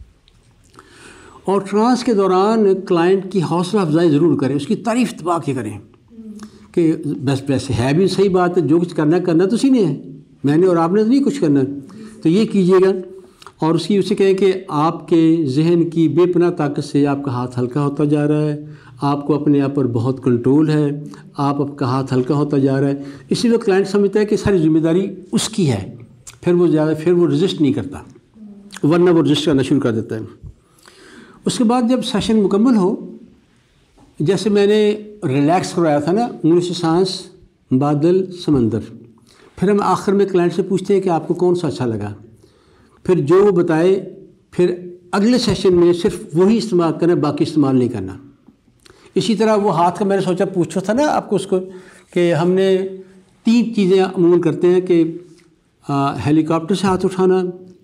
اور ٹرانس کے دوران کلائنٹ کی حوصلہ افزائی ضرور کریں، اس کی تعریف دبا کے کریں کہ بس ویسے ہے بھی صحیح بات ہے، جو کچھ کرنا تو اسی نے ہے، میں نے اور آپ نے تو نہیں کچھ کرنا، تو یہ کیجیے گا۔ اور اسے کہیں کہ آپ کے ذہن کی بے پناہ طاقت سے آپ کا ہاتھ ہلکا ہوتا جا رہا ہے، آپ کو اپنے آپ پر بہت کنٹرول ہے، آپ کا ہاتھ ہلکا ہوتا جا رہا ہے. اسی وقت کلائنٹ سمجھتا ہے کہ ساری ذمہ داری اس کی ہے، پھر وہ رجسٹ نہیں کرتا، ورنہ وہ رجسٹ کرنا شروع کر دیتا ہے. اس کے بعد جب سیشن مکمل ہو، جیسے میں نے ریلیکس کروایا تھا نا، انگلی سے سانس، بادل، سمندر، پھر ہم آخر میں کلائنٹ سے پوچھتے ہیں کہ آپ کو کون سا اچھا لگا، پھر جو وہ بتائے پھر اگلے سیشن میں صرف وہی استعمال کرنا، باقی استعمال نہیں کرنا. اسی طرح وہ ہاتھ کا میں نے سوچا پوچھا تھا نا آپ کو اس کو کہ ہم نے 3 چیزیں عموماً کرتے ہیں کہ ہیلی کاپٹر سے ہاتھ اٹھانا،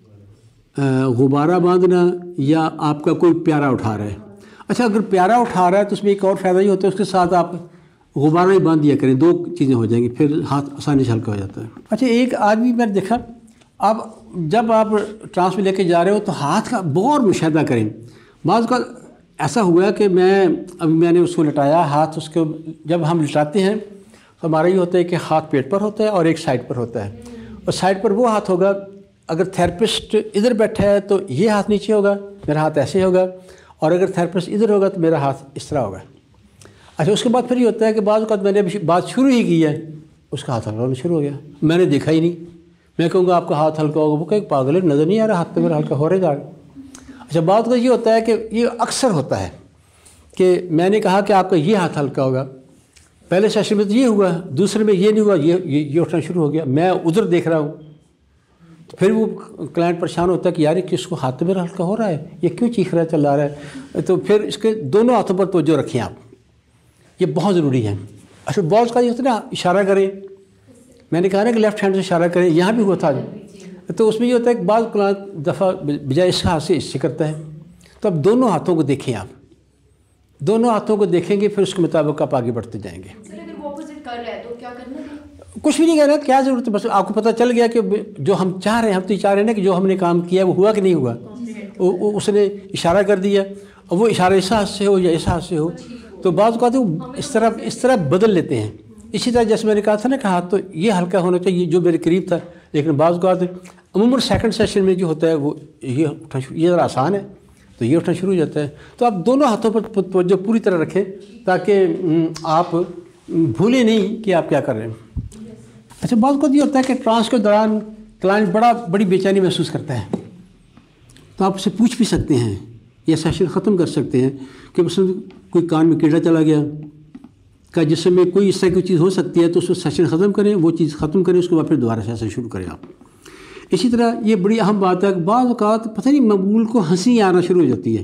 غبارہ باندھنا، یا آپ کا کوئی پیارا اٹھا رہا ہے. اچھا اگر پیارا اٹھا رہا ہے تو اس میں ایک اور فائدہ یہ ہوتا ہے، اس کے ساتھ آپ غبارہ ہی باندھ دیا کریں، 2 چیزیں ہو جائیں گی، پھر ہاتھ آسانی سے ہلکا ہو جاتا ہے. اچھا ایک آدمی میں نے دیکھا، اب جب آپ ٹرانس میں لے کے جا رہے ہو تو ہاتھ کا غور مشاہدہ کریں. بعض کا ایسا ہوا کہ میں نے اس کو لٹایا ہاتھ، اس کو جب ہم لٹاتے ہیں تو ہمارا یہ ہوتا ہے کہ ہاتھ پیٹ پر ہوتا ہے اور ایک سائڈ پر ہوتا ہے، اور سائڈ پر وہ ہاتھ ہوگا، اگر تھراپسٹ ادھر بیٹھا ہے تو یہ ہاتھ نیچے ہوگا، میرا ہاتھ ایسے ہوگا، اور اگر تھراپسٹ ادھر ہوگا تو میرا ہاتھ اس طرح ہوگا. اچھا اس کے بعد پھر یہ ہوتا ہے کہ بعض اوقات میں نے بات شروع ہی کی ہے، اس کا ہاتھ ہلکا ہونا شروع ہو گیا، میں نے دیکھا ہی نہیں. میں کہوں گا آپ کا ہاتھ ہلکا ہوگا، وہ کہ پاگل ہے، نظر نہیں آ رہا ہاتھ پہ میرا ہلکا ہو رہا جا رہا. اچھا بات کا یہ ہوتا ہے کہ یہ اکثر ہوتا ہے کہ میں نے کہا کہ آپ کا یہ ہاتھ ہلکا ہوگا، پہلے سیشن میں تو یہ ہوا، دوسرے میں یہ نہیں ہوا، یہ اٹھنا شروع ہو گیا، میں ادھر دیکھ رہا ہوں. تو پھر وہ کلائنٹ پریشان ہوتا ہے کہ یار کس کو ہاتھ میرا ہلکا ہو رہا ہے، یہ کیوں چیخ رہا ہے، چلا رہا ہے. تو پھر اس کے دونوں ہاتھوں پر توجہ رکھیں آپ، یہ بہت ضروری ہے. اچھا بالز کا یہ ہوتا ہے نا، اشارہ کریں، میں نے کہا نا کہ لیفٹ ہینڈ سے اشارہ کریں، یہاں بھی ہوا تھا. تو اس میں یہ ہوتا ہے کہ بعض دفعہ بجائے اس ہاتھ سے اس سے کرتا ہے. تو اب دونوں ہاتھوں کو دیکھیں، آپ دونوں ہاتھوں کو دیکھیں گے، پھر اس کے مطابق آپ آگے بڑھتے جائیں گے. سر اگر وہ اپوزٹ کر رہا ہے تو کیا کرنا ہے؟ کچھ بھی نہیں کہہ رہا، کیا ضرورت ہے، بس آپ کو پتہ چل گیا کہ جو ہم چاہ رہے ہیں، ہم تو یہ چاہ رہے ہیں نا کہ جو ہم نے کام کیا وہ ہوا کہ نہیں ہوا. اس نے اشارہ کر دیا، اور وہ اشارہ اس ہاتھ سے ہو یا اس ہاتھ سے ہو، تو بعض اوقات وہ اس طرح بدل لیتے ہیں. اسی طرح جیسے میں نے کہا تھا نا کہ ہاتھ تو یہ ہلکا ہونا چاہیے جو میرے قریب تھا، لیکن بعض اوقات عموماً سیکنڈ سیشن میں جو ہوتا ہے وہ یہ ذرا آسان ہے تو یہ اٹھنا شروع ہو جاتا ہے. تو آپ دونوں ہاتھوں پر توجہ پوری طرح رکھیں تاکہ آپ بھولیں نہیں کہ آپ کیا کر رہے ہیں. اچھا بعض اوقات یہ ہوتا ہے کہ ٹرانس کے دوران کلائنٹ بڑی بے چینی محسوس کرتا ہے، تو آپ اسے پوچھ بھی سکتے ہیں یا سیشن ختم کر سکتے ہیں کہ مثلاً کوئی کان میں کیڑا چلا گیا کا جسم میں کوئی اس طرح کی چیز ہو سکتی ہے، تو اس کو سیشن ختم کریں، وہ چیز ختم کریں، اس کے بعد پھر دوبارہ سیشن شروع کریں آپ. اسی طرح یہ بڑی اہم بات ہے کہ بعض اوقات پتہ نہیں مقبول کو ہنسی آنا شروع ہو جاتی ہے،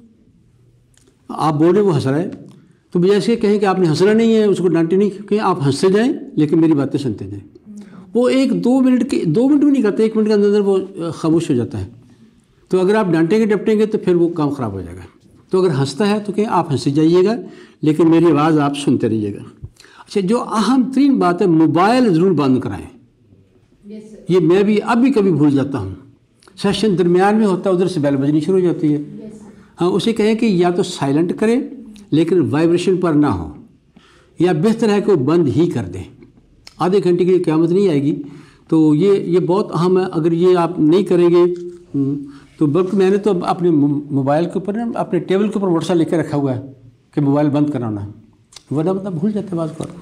آپ بول رہے وہ ہنس رہا ہے، تو بجائے اس کے کہیں کہ آپ نے ہنسنا نہیں ہے، اس کو ڈانٹے نہیں کہ آپ ہنستے جائیں لیکن میری باتیں سنتے جائیں. وہ 2 منٹ بھی نہیں کرتے، 1 منٹ کے اندر وہ خاموش ہو جاتا ہے. تو اگر آپ ڈانٹیں گے ڈپٹیں گے تو پھر وہ کام خراب ہو جائے گا. تو اگر ہنستا ہے تو کہ آپ ہنسے جائیے گا لیکن میری آواز آپ سنتے رہیے گا. اچھا جو اہم ترین بات ہے، موبائل ضرور بند کرائیں. یہ میں بھی اب بھی کبھی بھول جاتا ہوں، سیشن درمیان میں ہوتا ہے، ادھر سے بیل بجنی شروع ہو جاتی ہے. ہاں اسے کہیں کہ یا تو سائلنٹ کریں لیکن وائبریشن پر نہ ہو، یا بہتر ہے کہ وہ بند ہی کر دیں. آدھے گھنٹے کی قیامت نہیں آئے گی. تو یہ بہت اہم ہے. اگر یہ آپ نہیں کریں گے تو بلکہ میں نے تو اپنے موبائل کے اوپر اپنے ٹیبل کے اوپر ورثہ لے کے رکھا ہوا ہے کہ موبائل بند کرانا ہے، ورنہ مطلب بھول جاتے ہیں بعض پر.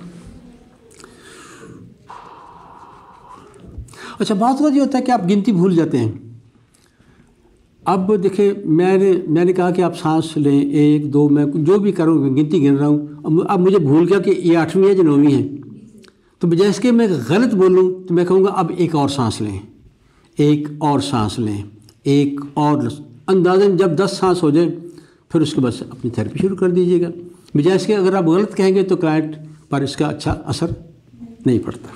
اچھا بعض کا یہ ہوتا ہے کہ آپ گنتی بھول جاتے ہیں. اب دیکھیں میں نے کہا کہ آپ سانس لیں، 1 2 میں جو بھی کروں گنتی گن رہا ہوں، اب مجھے بھول گیا کہ یہ 8ویں ہے یا 9ویں ہے. تو بجائے اس کے میں غلط بولوں تو میں کہوں گا اب ایک اور سانس لیں، ایک اور سانس لیں، ایک اور اندازاً جب 10 سانس ہو جائے پھر اس کے بعد اپنی تھیراپی شروع کر دیجیے گا. بجائے اس کے اگر آپ غلط کہیں گے تو کلائنٹ پر اس کا اچھا اثر نہیں پڑتا.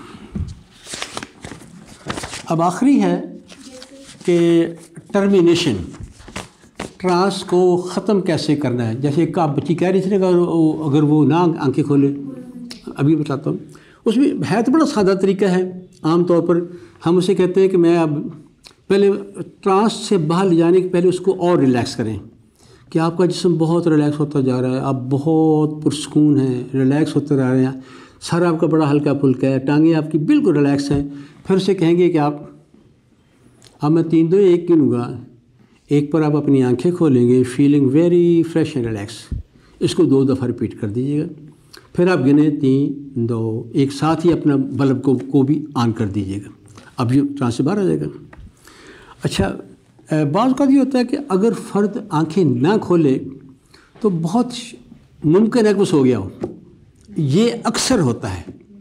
اب آخری ہے کہ ٹرمینیشن، ٹرانس کو ختم کیسے کرنا ہے. جیسے ایک آپ بچی کہہ رہی تھی اگر وہ نہ آنکھیں کھولے، ابھی بتاتا ہوں. اس میں ہے تو بڑا سادہ طریقہ ہے. عام طور پر ہم اسے کہتے ہیں کہ میں اب پہلے ٹرانس سے باہر لے جانے کے پہلے اس کو اور ریلیکس کریں کہ آپ کا جسم بہت ریلیکس ہوتا جا رہا ہے، آپ بہت پرسکون ہیں، ریلیکس ہوتے رہ رہے ہیں، سر آپ کا بڑا ہلکا پھلکا ہے، ٹانگیں آپ کی بالکل ریلیکس ہیں. پھر اسے کہیں گے کہ اب میں 3 2 1 گنوں گا. ایک پر آپ اپنی آنکھیں کھولیں گے, feeling very fresh and relax. اس کو 2 دفعہ رپیٹ کر دیجیے گا. پھر آپ گنیں 3 2 ایک ساتھ ہی اپنا بلب کو بھی آن کر دیجیے گا. اب یہ ٹرانس سے باہر آ جائے گا. اچھا بعض اوقات یہ ہوتا ہے کہ اگر فرد آنکھیں نہ کھولے تو بہت ممکن ہے کہ وہ سو گیا ہو. یہ اکثر ہوتا ہے,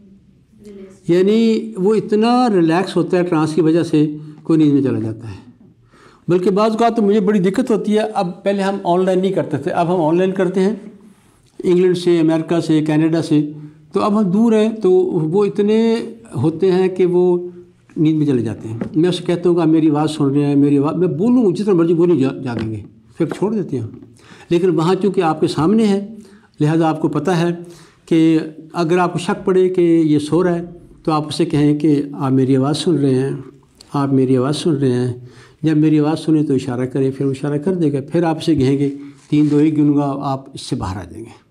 یعنی وہ اتنا ریلیکس ہوتا ہے ٹرانس کی وجہ سے کوئی نیند میں چلا جاتا ہے. بلکہ بعض اوقات تو مجھے بڑی دقت ہوتی ہے. اب پہلے ہم آن لائن نہیں کرتے تھے, اب ہم آن لائن کرتے ہیں انگلینڈ سے, امریکہ سے, کینیڈا سے. تو اب ہم دور ہیں تو وہ اتنے ہوتے ہیں کہ وہ نیند میں چلے جاتے ہیں. میں اسے کہتا ہوں کہ آپ میری آواز سن رہے ہیں, میری آواز میں بولوں جتنا مرضی بولیں جا دیں گے, پھر چھوڑ دیتے ہیں. لیکن وہاں چونکہ آپ کے سامنے ہے لہذا آپ کو پتہ ہے کہ اگر آپ کو شک پڑے کہ یہ سو رہا ہے تو آپ اسے کہیں کہ آپ میری آواز سن رہے ہیں, آپ میری آواز سن رہے ہیں. جب میری آواز سنیں تو اشارہ کریں, پھر وہ اشارہ کر دے گا. پھر آپ اسے کہیں گے 3 2 1 گنوں گا, آپ اس سے باہر آ جائیں گے.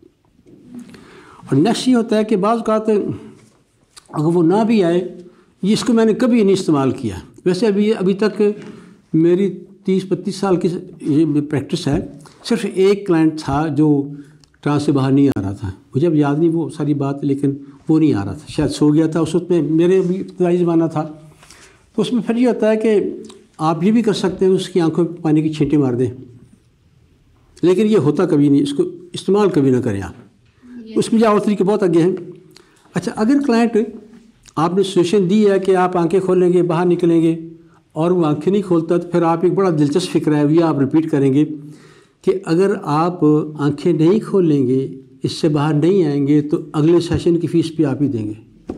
اور نیکسٹ یہ ہوتا ہے کہ بعض اوقات اگر وہ نہ بھی آئے, یہ اس کو میں نے کبھی نہیں استعمال کیا. ویسے ابھی تک میری 30 32 سال کی یہ پریکٹس ہے. صرف ایک کلائنٹ تھا جو ٹرانس سے باہر نہیں آ رہا تھا. مجھے اب یاد نہیں وہ ساری بات, لیکن وہ نہیں آ رہا تھا, شاید سو گیا تھا. اس وقت میں میرے ابھی ابتدائی زمانہ تھا. تو اس میں پھر یہ ہوتا ہے کہ آپ یہ بھی کر سکتے ہیں اس کی آنکھوں پہ پانی کی چھینٹیں مار دیں, لیکن یہ ہوتا کبھی نہیں, اس کو استعمال کبھی نہ کریں آپ. اس میں جو اور طریقے بہت آگے ہیں. اچھا اگر کلائنٹ آپ نے سچویشن دی ہے کہ آپ آنکھیں کھولیں گے, باہر نکلیں گے, اور وہ آنکھیں نہیں کھولتا, تو پھر آپ ایک بڑا دلچسپ فکر ہے یہ آپ رپیٹ کریں گے کہ اگر آپ آنکھیں نہیں کھولیں گے, اس سے باہر نہیں آئیں گے, تو اگلے سیشن کی فیس بھی آپ ہی دیں گے.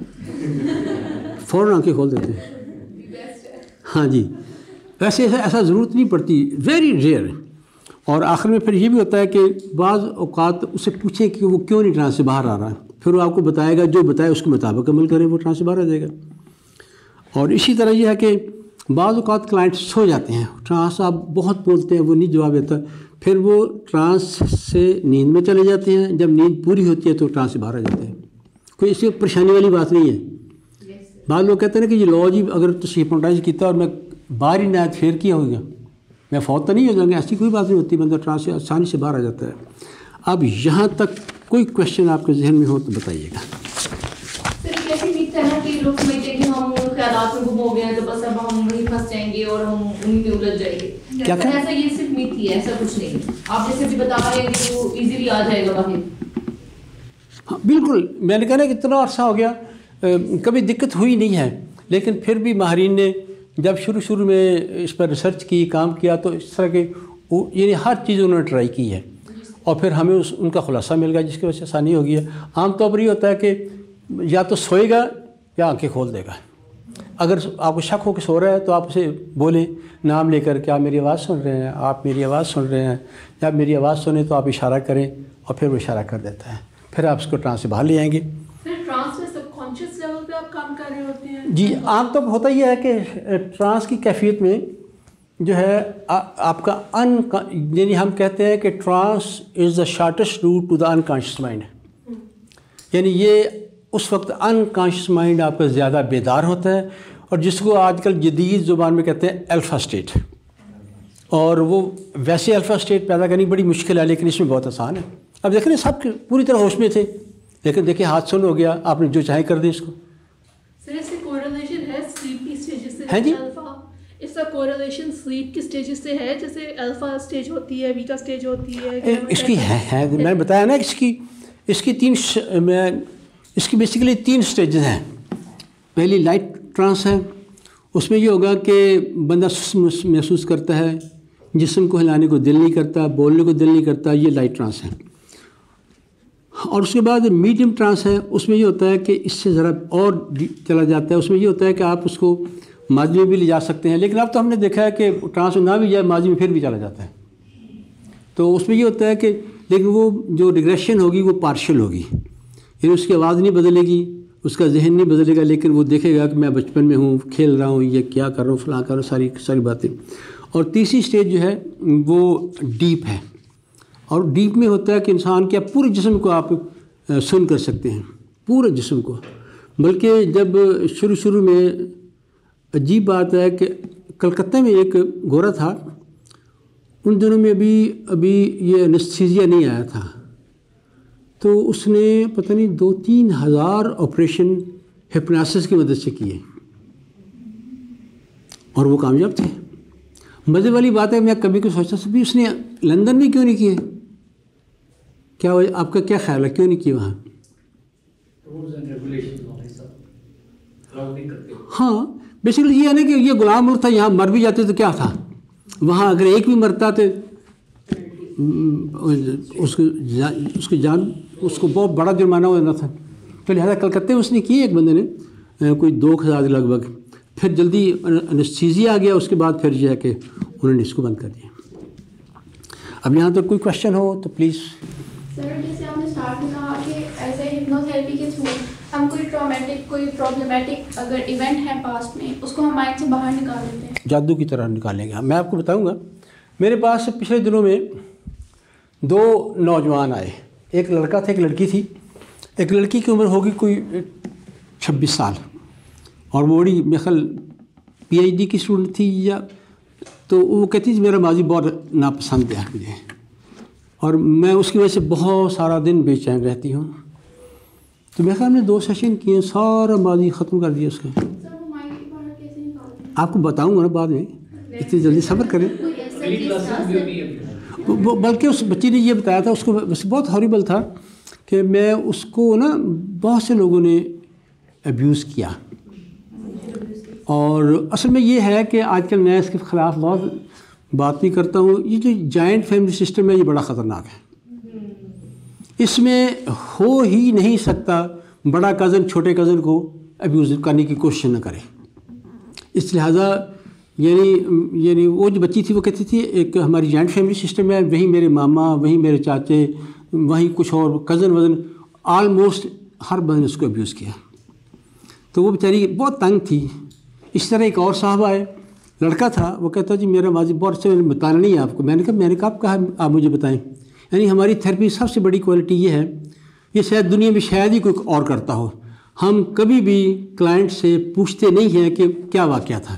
فوراً آنکھیں کھول دیتے ہیں. ہاں جی, ویسے ایسا ضرورت نہیں پڑتی, ویری ریئر. اور آخر میں پھر یہ بھی ہوتا ہے کہ بعض اوقات اسے پوچھیں کہ وہ کیوں نہیں ٹرانس سے باہر آ رہا ہے, پھر وہ آپ کو بتائے گا, جو بتائے اس کے مطابق عمل کریں, وہ ٹرانس سے باہر آ جائے گا. اور اسی طرح یہ ہے کہ بعض اوقات کلائنٹ سو جاتے ہیں, ٹرانس آپ بہت بولتے ہیں وہ نہیں جواب دیتا, پھر وہ ٹرانس سے نیند میں چلے جاتے ہیں. جب نیند پوری ہوتی ہے تو ٹرانس سے باہر آ جاتے ہیں. کوئی اس میں پریشانی والی بات نہیں ہے. بعض لوگ کہتے ہیں کہ یہ لو جی اگر تسی ہپنوٹائز کیا اور میں باہر ہی نہ پھر کیا ہوگا میں فوت تو نہیں ہو جاؤں گا, ایسی کوئی بات نہیں ہوتی. بندہ ٹرانس سے آسانی سے باہر آ جاتا ہے. اب یہاں تک کوئی کوشچن آپ کے ذہن میں ہو تو بتائیے گا. لوگ سمجھتے ہیں کہ ہم خیالات میں گم ہو گئے ہیں تو بس اب ہم وہیں پھنس جائیں گے اور ہم انہیں میں الجھ جائیں گے. ایسا یہ صرف میت ہی ہے, ایسا کچھ نہیں. آپ جیسے بھی بتا رہے ہیں کہ وہ ایزیلی آ جائے گا باہر. ہاں بالکل, میں نے کہا نا کہ اتنا عرصہ ہو گیا کبھی دقت ہوئی نہیں ہے. لیکن پھر بھی ماہرین نے جب شروع میں اس پر ریسرچ کی, کام کیا, تو اس طرح کے یعنی ہر چیز انہوں نے ٹرائی کی ہے, اور پھر ہمیں ان کا خلاصہ مل گیا جس کی وجہ سے آسانی ہوگی ہے. عام طور پر یہ ہوتا ہے کہ یا تو سوئے گا یا آنکھیں کھول دے گا. اگر آپ کو شک ہو کہ سو رہا ہے تو آپ اسے بولیں نام لے کر کہ آپ میری آواز سن رہے ہیں, آپ میری آواز سن رہے ہیں. جب میری آواز سنیں تو آپ اشارہ کریں, اور پھر وہ اشارہ کر دیتا ہے. پھر آپ اس کو ٹرانس سے باہر لے آئیں گے. جی عام طور پر ہوتا یہ ہے کہ ٹرانس کی کیفیت میں جو ہے آپ کا یعنی ہم کہتے ہیں کہ trance is the shortest route to the unconscious mind. یعنی یہ اس وقت انکانشیس مائنڈ آپ کا زیادہ بیدار ہوتا ہے, اور جس کو آج کل جدید زبان میں کہتے ہیں الفا اسٹیٹ. اور وہ ویسے الفا اسٹیٹ پیدا کرنی بڑی مشکل ہے, لیکن اس میں بہت آسان ہے. اب دیکھ رہے ہیں سب پوری طرح ہوش میں تھے, لیکن دیکھیں ہاتھ سن ہو گیا, آپ نے جو چاہے کر دیں اس کو. ہے جی, اس کا کوریلیشن سلیپ کی سٹیجز سے ہے, جیسے الفا سٹیج ہوتی ہے, بیٹا سٹیج ہوتی ہے. اس کی ہے میں نے بتایا نا اس کی بیسیکلی 3 سٹیجز ہیں. پہلی لائٹ ٹرانس ہے, اس میں یہ ہوگا کہ بندہ محسوس کرتا ہے, جسم کو ہلانے کو دل نہیں کرتا, بولنے کو دل نہیں کرتا, یہ لائٹ ٹرانس ہے. اور اس کے بعد میڈیم ٹرانس ہے, اس میں یہ ہوتا ہے کہ اس سے ذرا اور چلا جاتا ہے. اس میں یہ ہوتا ہے کہ آپ اس کو ماضی میں بھی لے جا سکتے ہیں, لیکن اب تو ہم نے دیکھا ہے کہ ٹرانس نہ بھی جائے ماضی میں پھر بھی چلا جاتا ہے. تو اس میں یہ ہوتا ہے کہ لیکن وہ جو ریگریشن ہوگی وہ پارشل ہوگی, یعنی اس کی آواز نہیں بدلے گی, اس کا ذہن نہیں بدلے گا, لیکن وہ دیکھے گا کہ میں بچپن میں ہوں, کھیل رہا ہوں, یہ کیا کر رہا ہوں, فلاں کر رہا ہوں, ساری باتیں. اور تیسری سٹیج جو ہے وہ ڈیپ ہے, اور ڈیپ میں ہوتا ہے کہ انسان کے پورے جسم کو آپ سن کر سکتے ہیں, پورے جسم کو. بلکہ جب شروع میں عجیب بات ہے کہ کلکتہ میں ایک گورا تھا، ان دنوں میں ابھی یہ انستھیزیا نہیں آیا تھا، تو اس نے پتہ نہیں 2-3 ہزار آپریشن ہپناسس کی مدد سے کیے اور وہ کامیاب تھے۔ مزے والی بات ہے، میں کبھی کو سوچتا بھی اس نے لندن میں کیوں نہیں کیے؟ کیا آپ کا کیا خیال ہے کیوں نہیں کیے وہاں؟ ہاں بیسیکلی یہ ہے نا کہ یہ غلام ملک تھا، یہاں مر بھی جاتے تو کیا تھا، وہاں اگر ایک بھی مرتا تو اس کو بہت بڑا جرمانہ ہو جانا تھا۔ تو لہٰذا کلکتے میں اس نے کی، ایک بندے نے کوئی 2000 لگ بھگ، پھر جلدی انستھیزیا آ گیا، اس کے بعد پھر جو ہے کہ انہوں نے اس کو بند کر دیا۔ اب یہاں تک کوئی کوشچن ہو تو پلیز۔ سر جیسے آپ نے اسٹارٹ میں کہا کہ ایسے ہپنوتھیراپی کے تھرو ہم کوئی ٹرامیٹک کوئی پرابلمٹک اگر ایونٹ ہے پاسٹ میں اس کو ہم مائنڈ سے باہر نکال دیتے ہیں، جادو کی طرح نکالیں گے۔ میں آپ کو بتاؤں گا، میرے پاس پچھلے دنوں میں 2 نوجوان آئے، ایک لڑکا تھا ایک لڑکی تھی۔ ایک لڑکی کی عمر ہوگی کوئی 26 سال اور وہ بڑی میخل PhD کی اسٹوڈنٹ تھی، یا تو وہ کہتی تھی میرا ماضی بہت ناپسند ہے مجھے اور میں اس کی وجہ سے بہت سارا دن بے چین رہتی ہوں۔ تو میرے خیال میں 2 سیشن کیے، سارا ماضی ختم کر دیا اس کا۔ آپ کو بتاؤں گا نا بعد میں، اتنی جلدی صبر کریں۔ بلکہ اس بچی نے یہ بتایا تھا، اس کو بہت ہاریبل تھا کہ میں اس کو نا بہت سے لوگوں نے ابیوز کیا، اور اصل میں یہ ہے کہ آج کل میں اس کے خلاف بہت بات نہیں کرتا ہوں۔ یہ جو جوائنٹ فیملی سسٹم ہے یہ بڑا خطرناک ہے، اس میں ہو ہی نہیں سکتا بڑا کزن چھوٹے کزن کو ابیوز کرنے کی کوشش نہ کرے۔ اس لہٰذا یعنی وہ جو بچی تھی وہ کہتی تھی ایک ہماری جوائنٹ فیملی سسٹم ہے، وہیں میرے ماما، وہیں میرے چاچے، وہیں کچھ اور کزن وزن، آلموسٹ ہر بندے نے اس کو ابیوز کیا۔ تو وہ بیچاری بہت تنگ تھی۔ اس طرح ایک اور صاحب آئے، لڑکا تھا، وہ کہتا جی میرا ماضی بہت اچھا بتانا نہیں ہے آپ کو۔ میں نے کہا آپ کہا آپ مجھے بتائیں۔ یعنی ہماری تھیراپی سب سے بڑی کوالٹی یہ ہے، یہ شاید دنیا میں شاید ہی کوئی اور کرتا ہو، ہم کبھی بھی کلائنٹ سے پوچھتے نہیں ہیں کہ کیا واقعہ تھا،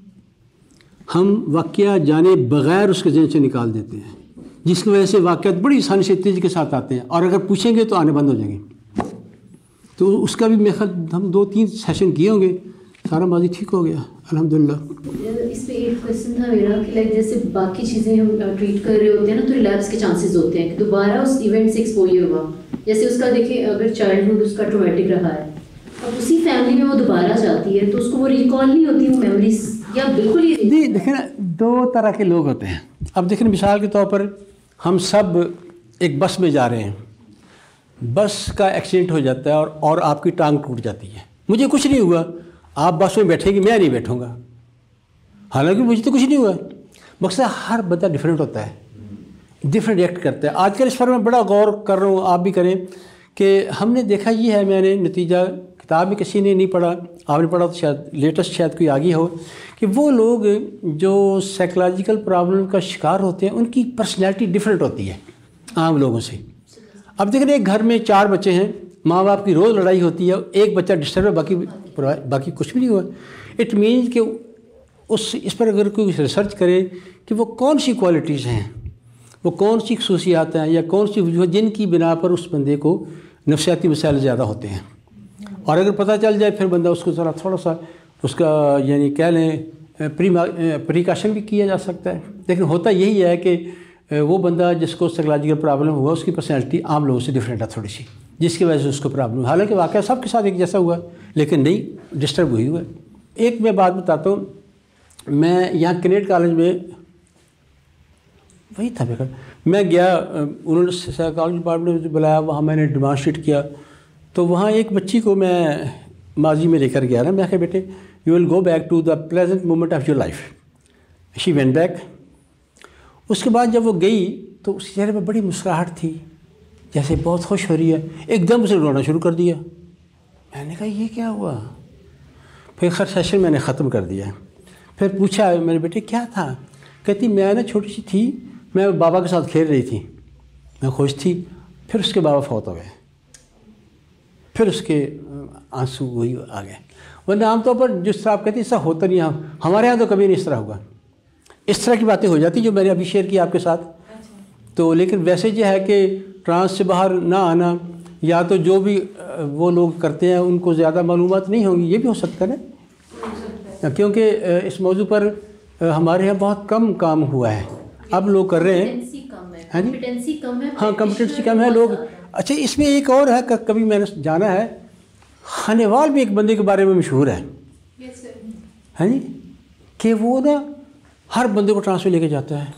ہم واقعہ جانے بغیر اس کے ذہن سے نکال دیتے ہیں، جس کی وجہ سے واقعات بڑی آسانی سے تیزی کے ساتھ آتے ہیں، اور اگر پوچھیں گے تو آنے بند ہو جائیں گے۔ تو اس کا بھی میرے خیال ہم 2-3 سیشن کیے ہوں گے، سارا ماضی ٹھیک ہو گیا الحمدللہ۔ اس پہ ایک کوشچن تھا میرا کہ لائک جیسے باقی چیزیں ہم ٹریٹ کر رہے ہوتے ہیں نا تو ریلیپس کے چانسز ہوتے ہیں کہ دوبارہ اس ایونٹ سے ایکسپوجر ہوا، جیسے اس کا دیکھیں اگر چائلڈہڈ اس کا ٹرومیٹک رہا ہے، اب اسی فیملی میں وہ دوبارہ جاتی ہے تو اس کو وہ ریکال نہیں ہوتی وہ میموریز، یا بالکل ہی جی دیکھیں نا 2 طرح کے لوگ ہوتے ہیں۔ اب دیکھیں مثال کے طور پر ہم سب ایک بس میں جا رہے ہیں، بس کا ایکسیڈنٹ ہو جاتا ہے اور آپ کی ٹانگ ٹوٹ جاتی ہے، مجھے کچھ نہیں ہوا، آپ بس میں بیٹھیں گے، میں نہیں بیٹھوں گا، حالانکہ مجھے تو کچھ نہیں ہوا۔ مقصد ہر بندہ ڈفرینٹ ہوتا ہے، ڈفرینٹ ریئیکٹ کرتا ہے۔ آج کل اس پر میں بڑا غور کر رہا ہوں، آپ بھی کریں، کہ ہم نے دیکھا یہ ہے، میں نے نتیجہ کتاب میں کسی نے نہیں پڑھا، آپ نے پڑھا تو شاید لیٹسٹ شاید کوئی آگے ہو، کہ وہ لوگ جو سائیکولوجیکل پرابلم کا شکار ہوتے ہیں ان کی پرسنالٹی ڈفرینٹ ہوتی ہے عام لوگوں سے۔ اب دیکھیں ایک گھر میں 4 بچے ہیں، ماں باپ کی روز لڑائی ہوتی ہے، ایک بچہ ڈسٹرب ہے، باقی کچھ بھی نہیں ہوا۔ اٹ مینس کہ اس پر اگر کوئی ریسرچ کرے کہ وہ کون سی کوالٹیز ہیں، وہ کون سی خصوصیات ہیں یا کون سی وجوہ جن کی بنا پر اس بندے کو نفسیاتی مسائل زیادہ ہوتے ہیں، اور اگر پتہ چل جائے پھر بندہ اس کو ذرا تھوڑا سا اس کا یعنی کہہ لیں پریکاشن بھی کیا جا سکتا ہے۔ لیکن ہوتا یہی ہے کہ وہ بندہ جس کو سائیکولوجیکل پرابلم ہوا اس کی پرسنالٹی عام لوگوں سے ڈفرینٹ ہے تھوڑی سی، جس کی وجہ سے اس کو پرابلم، حالانکہ واقعہ سب کے ساتھ ایک جیسا ہوا لیکن نہیں ڈسٹرب ہوئی ہوا ہے۔ ایک میں بات بتاتا ہوں، میں یہاں کینیڈ کالج میں وہی تھا میں گیا، انہوں نے سائیکالوجی ڈپارٹمنٹ میں بلایا، وہاں میں نے ڈیمانسٹریٹ کیا، تو وہاں ایک بچی کو میں ماضی میں لے کر گیا نا، میں کہا بیٹے you will go back to the pleasant moment of your life, she went back. اس کے بعد جب وہ گئی تو اس چہرے پہ بڑی مسکراہٹ تھی، جیسے بہت خوش ہو رہی ہے، ایک دم اسے رونا شروع کر دیا۔ میں نے کہا یہ کیا ہوا؟ پھر خیر سیشن میں نے ختم کر دیا، پھر پوچھا میرے بیٹے کیا تھا؟ کہتی میں نا چھوٹی سی تھی، میں بابا کے ساتھ کھیل رہی تھی، میں خوش تھی، پھر اس کے بابا فوت ہو گئے، پھر اس کے आंसू वही आ गए। वरना आमतौर पर जिस तरह आप कहते हैं ऐसा होता नहीं, हमारे यहाँ तो कभी नहीं इस तरह होगा। इस तरह की बातें हो जाती जो मैंने अभी शेयर की आपके साथ। तो लेकिन वैसे जो है कि ट्रांस से बाहर ना आना, या तो जो भी वो लोग करते हैं उनको ज़्यादा मालूमात नहीं होंगी, ये भी हो सकता है ना, क्योंकि इस मौजू पर हमारे यहाँ बहुत कम काम हुआ है, अब लोग कर रहे हैं। हाँ जी, हाँ कॉम्पिटेंसी कम है लोग। अच्छा इसमें एक और है, कभी मैंने जाना है, खानेवाल भी एक बंदे के बारे में मशहूर है, हाँ जी, कि वो ना हर बंदे को ट्रांस में लेके जाता है।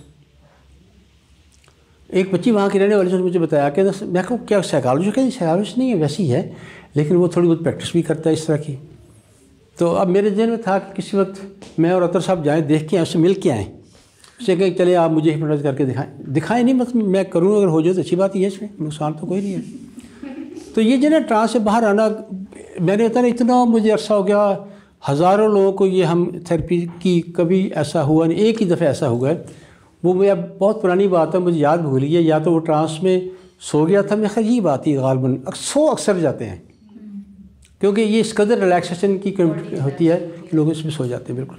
एक बच्ची वहाँ की रहने वाली से मुझे बताया कि मैं कहूँ क्या साइकोलॉजिस्ट, कहती साइकोलॉजिस्ट नहीं है, वैसी है, लेकिन वो थोड़ी बहुत प्रैक्टिस भी करता है इस तरह की। तो अब मेरे जहन में था कि किसी वक्त मैं और अतर साहब जाएँ, देख के आए, उससे मिल के आएँ, उससे कहें चले आप मुझे हिप्नोटाइज करके दिखाएं नहीं, मतलब मैं करूँ, अगर हो जाए तो अच्छी बात ही है, इसमें नुकसान तो कोई नहीं है। तो ये जो ना ट्रांस से बाहर आना, मैंने बताया इतना मुझे अरसा हो गया, हज़ारों लोगों को ये हम थेरेपी की, कभी ऐसा हुआ नहीं, एक ही दफ़ा ऐसा हुआ है। वो मैं बहुत पुरानी बात है, मुझे याद भूल गई है, या तो वो ट्रांस में सो गया था, मैं खैर यही बात ही गालबन अक्सर जाते हैं, क्योंकि ये इस कदर रिलैक्सेशन की होती है कि लोग इसमें सो जाते हैं बिल्कुल।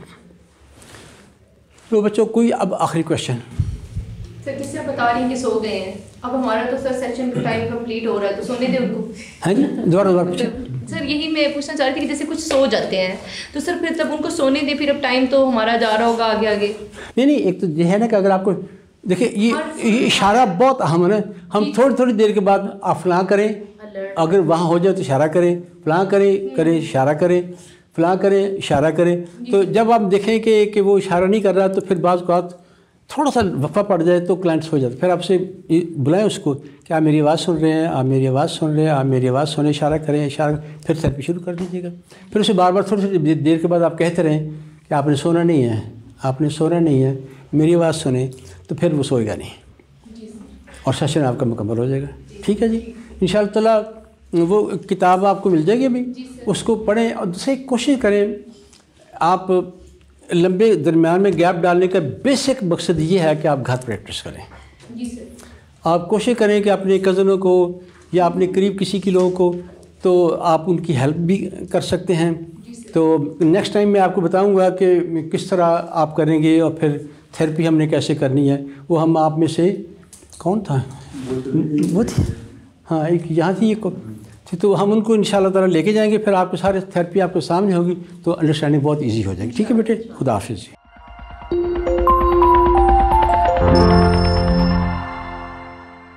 तो बच्चों कोई अब आखिरी क्वेश्चन। सर जैसे आप बता रही हैं कि सो गए हैं, अब हमारा तो सर सेशन का टाइम कंप्लीट हो रहा है, तो सोने दे उनको। हाँ जी, दोबारा पूछें। सर यही मैं पूछना चाह रही थी कि जैसे कुछ सो जाते हैं तो सर फिर तब उनको सोने दे, फिर अब टाइम तो हमारा जा रहा होगा आगे आगे। नहीं, एक तो ये है ना कि अगर आपको देखिए ये इशारा बहुत अहम है ना, हम थोड़ी देर के बाद आप फलां करें, अगर वहाँ हो जाए तो इशारा करें, फलां करें इशारा करें, फलां करें इशारा करें। तो जब आप देखें कि वो इशारा नहीं कर रहा, तो फिर बाज़ बात थोड़ा सा वक्फा पड़ जाए तो क्लाइंट्स हो जाते, फिर आपसे बुलाएं उसको कि आप मेरी आवाज़ सुन रहे हैं, आप मेरी आवाज़ सुन रहे हैं, आप मेरी आवाज़ सुने, इशारा करें, इशारा, फिर थेरेपी शुरू कर दीजिएगा। फिर उसे बार बार थोड़ी देर के बाद आप कहते रहें कि आपने सोना नहीं है, आपने सोना नहीं है, मेरी आवाज़ सुने, तो फिर वो सोएगा नहीं और सेशन आपका मुकम्मल हो जाएगा। ठीक है जी, इंशाअल्लाह ताला वो किताब आपको मिल जाएगी अभी, उसको पढ़ें और दूसरे कोशिश करें। आप लंबे दरमियान में गैप डालने का बेसिक मकसद ये है कि आप घर प्रैक्टिस करें। जी सर। आप कोशिश करें कि अपने कज़नों को या अपने करीब किसी की लोगों को, तो आप उनकी हेल्प भी कर सकते हैं। तो नेक्स्ट टाइम मैं आपको बताऊंगा कि किस तरह आप करेंगे और फिर थेरेपी हमने कैसे करनी है। वो हम आप में से कौन था, वो थी, हाँ एक यहाँ थी एक, तो हम उनको इंशाअल्लाह ताला लेके जाएंगे, फिर आपके सारे थेरेपी आपके सामने होगी, तो अंडरस्टैंडिंग बहुत इजी हो जाएगी। ठीक है बेटे, खुदा हाफिज़।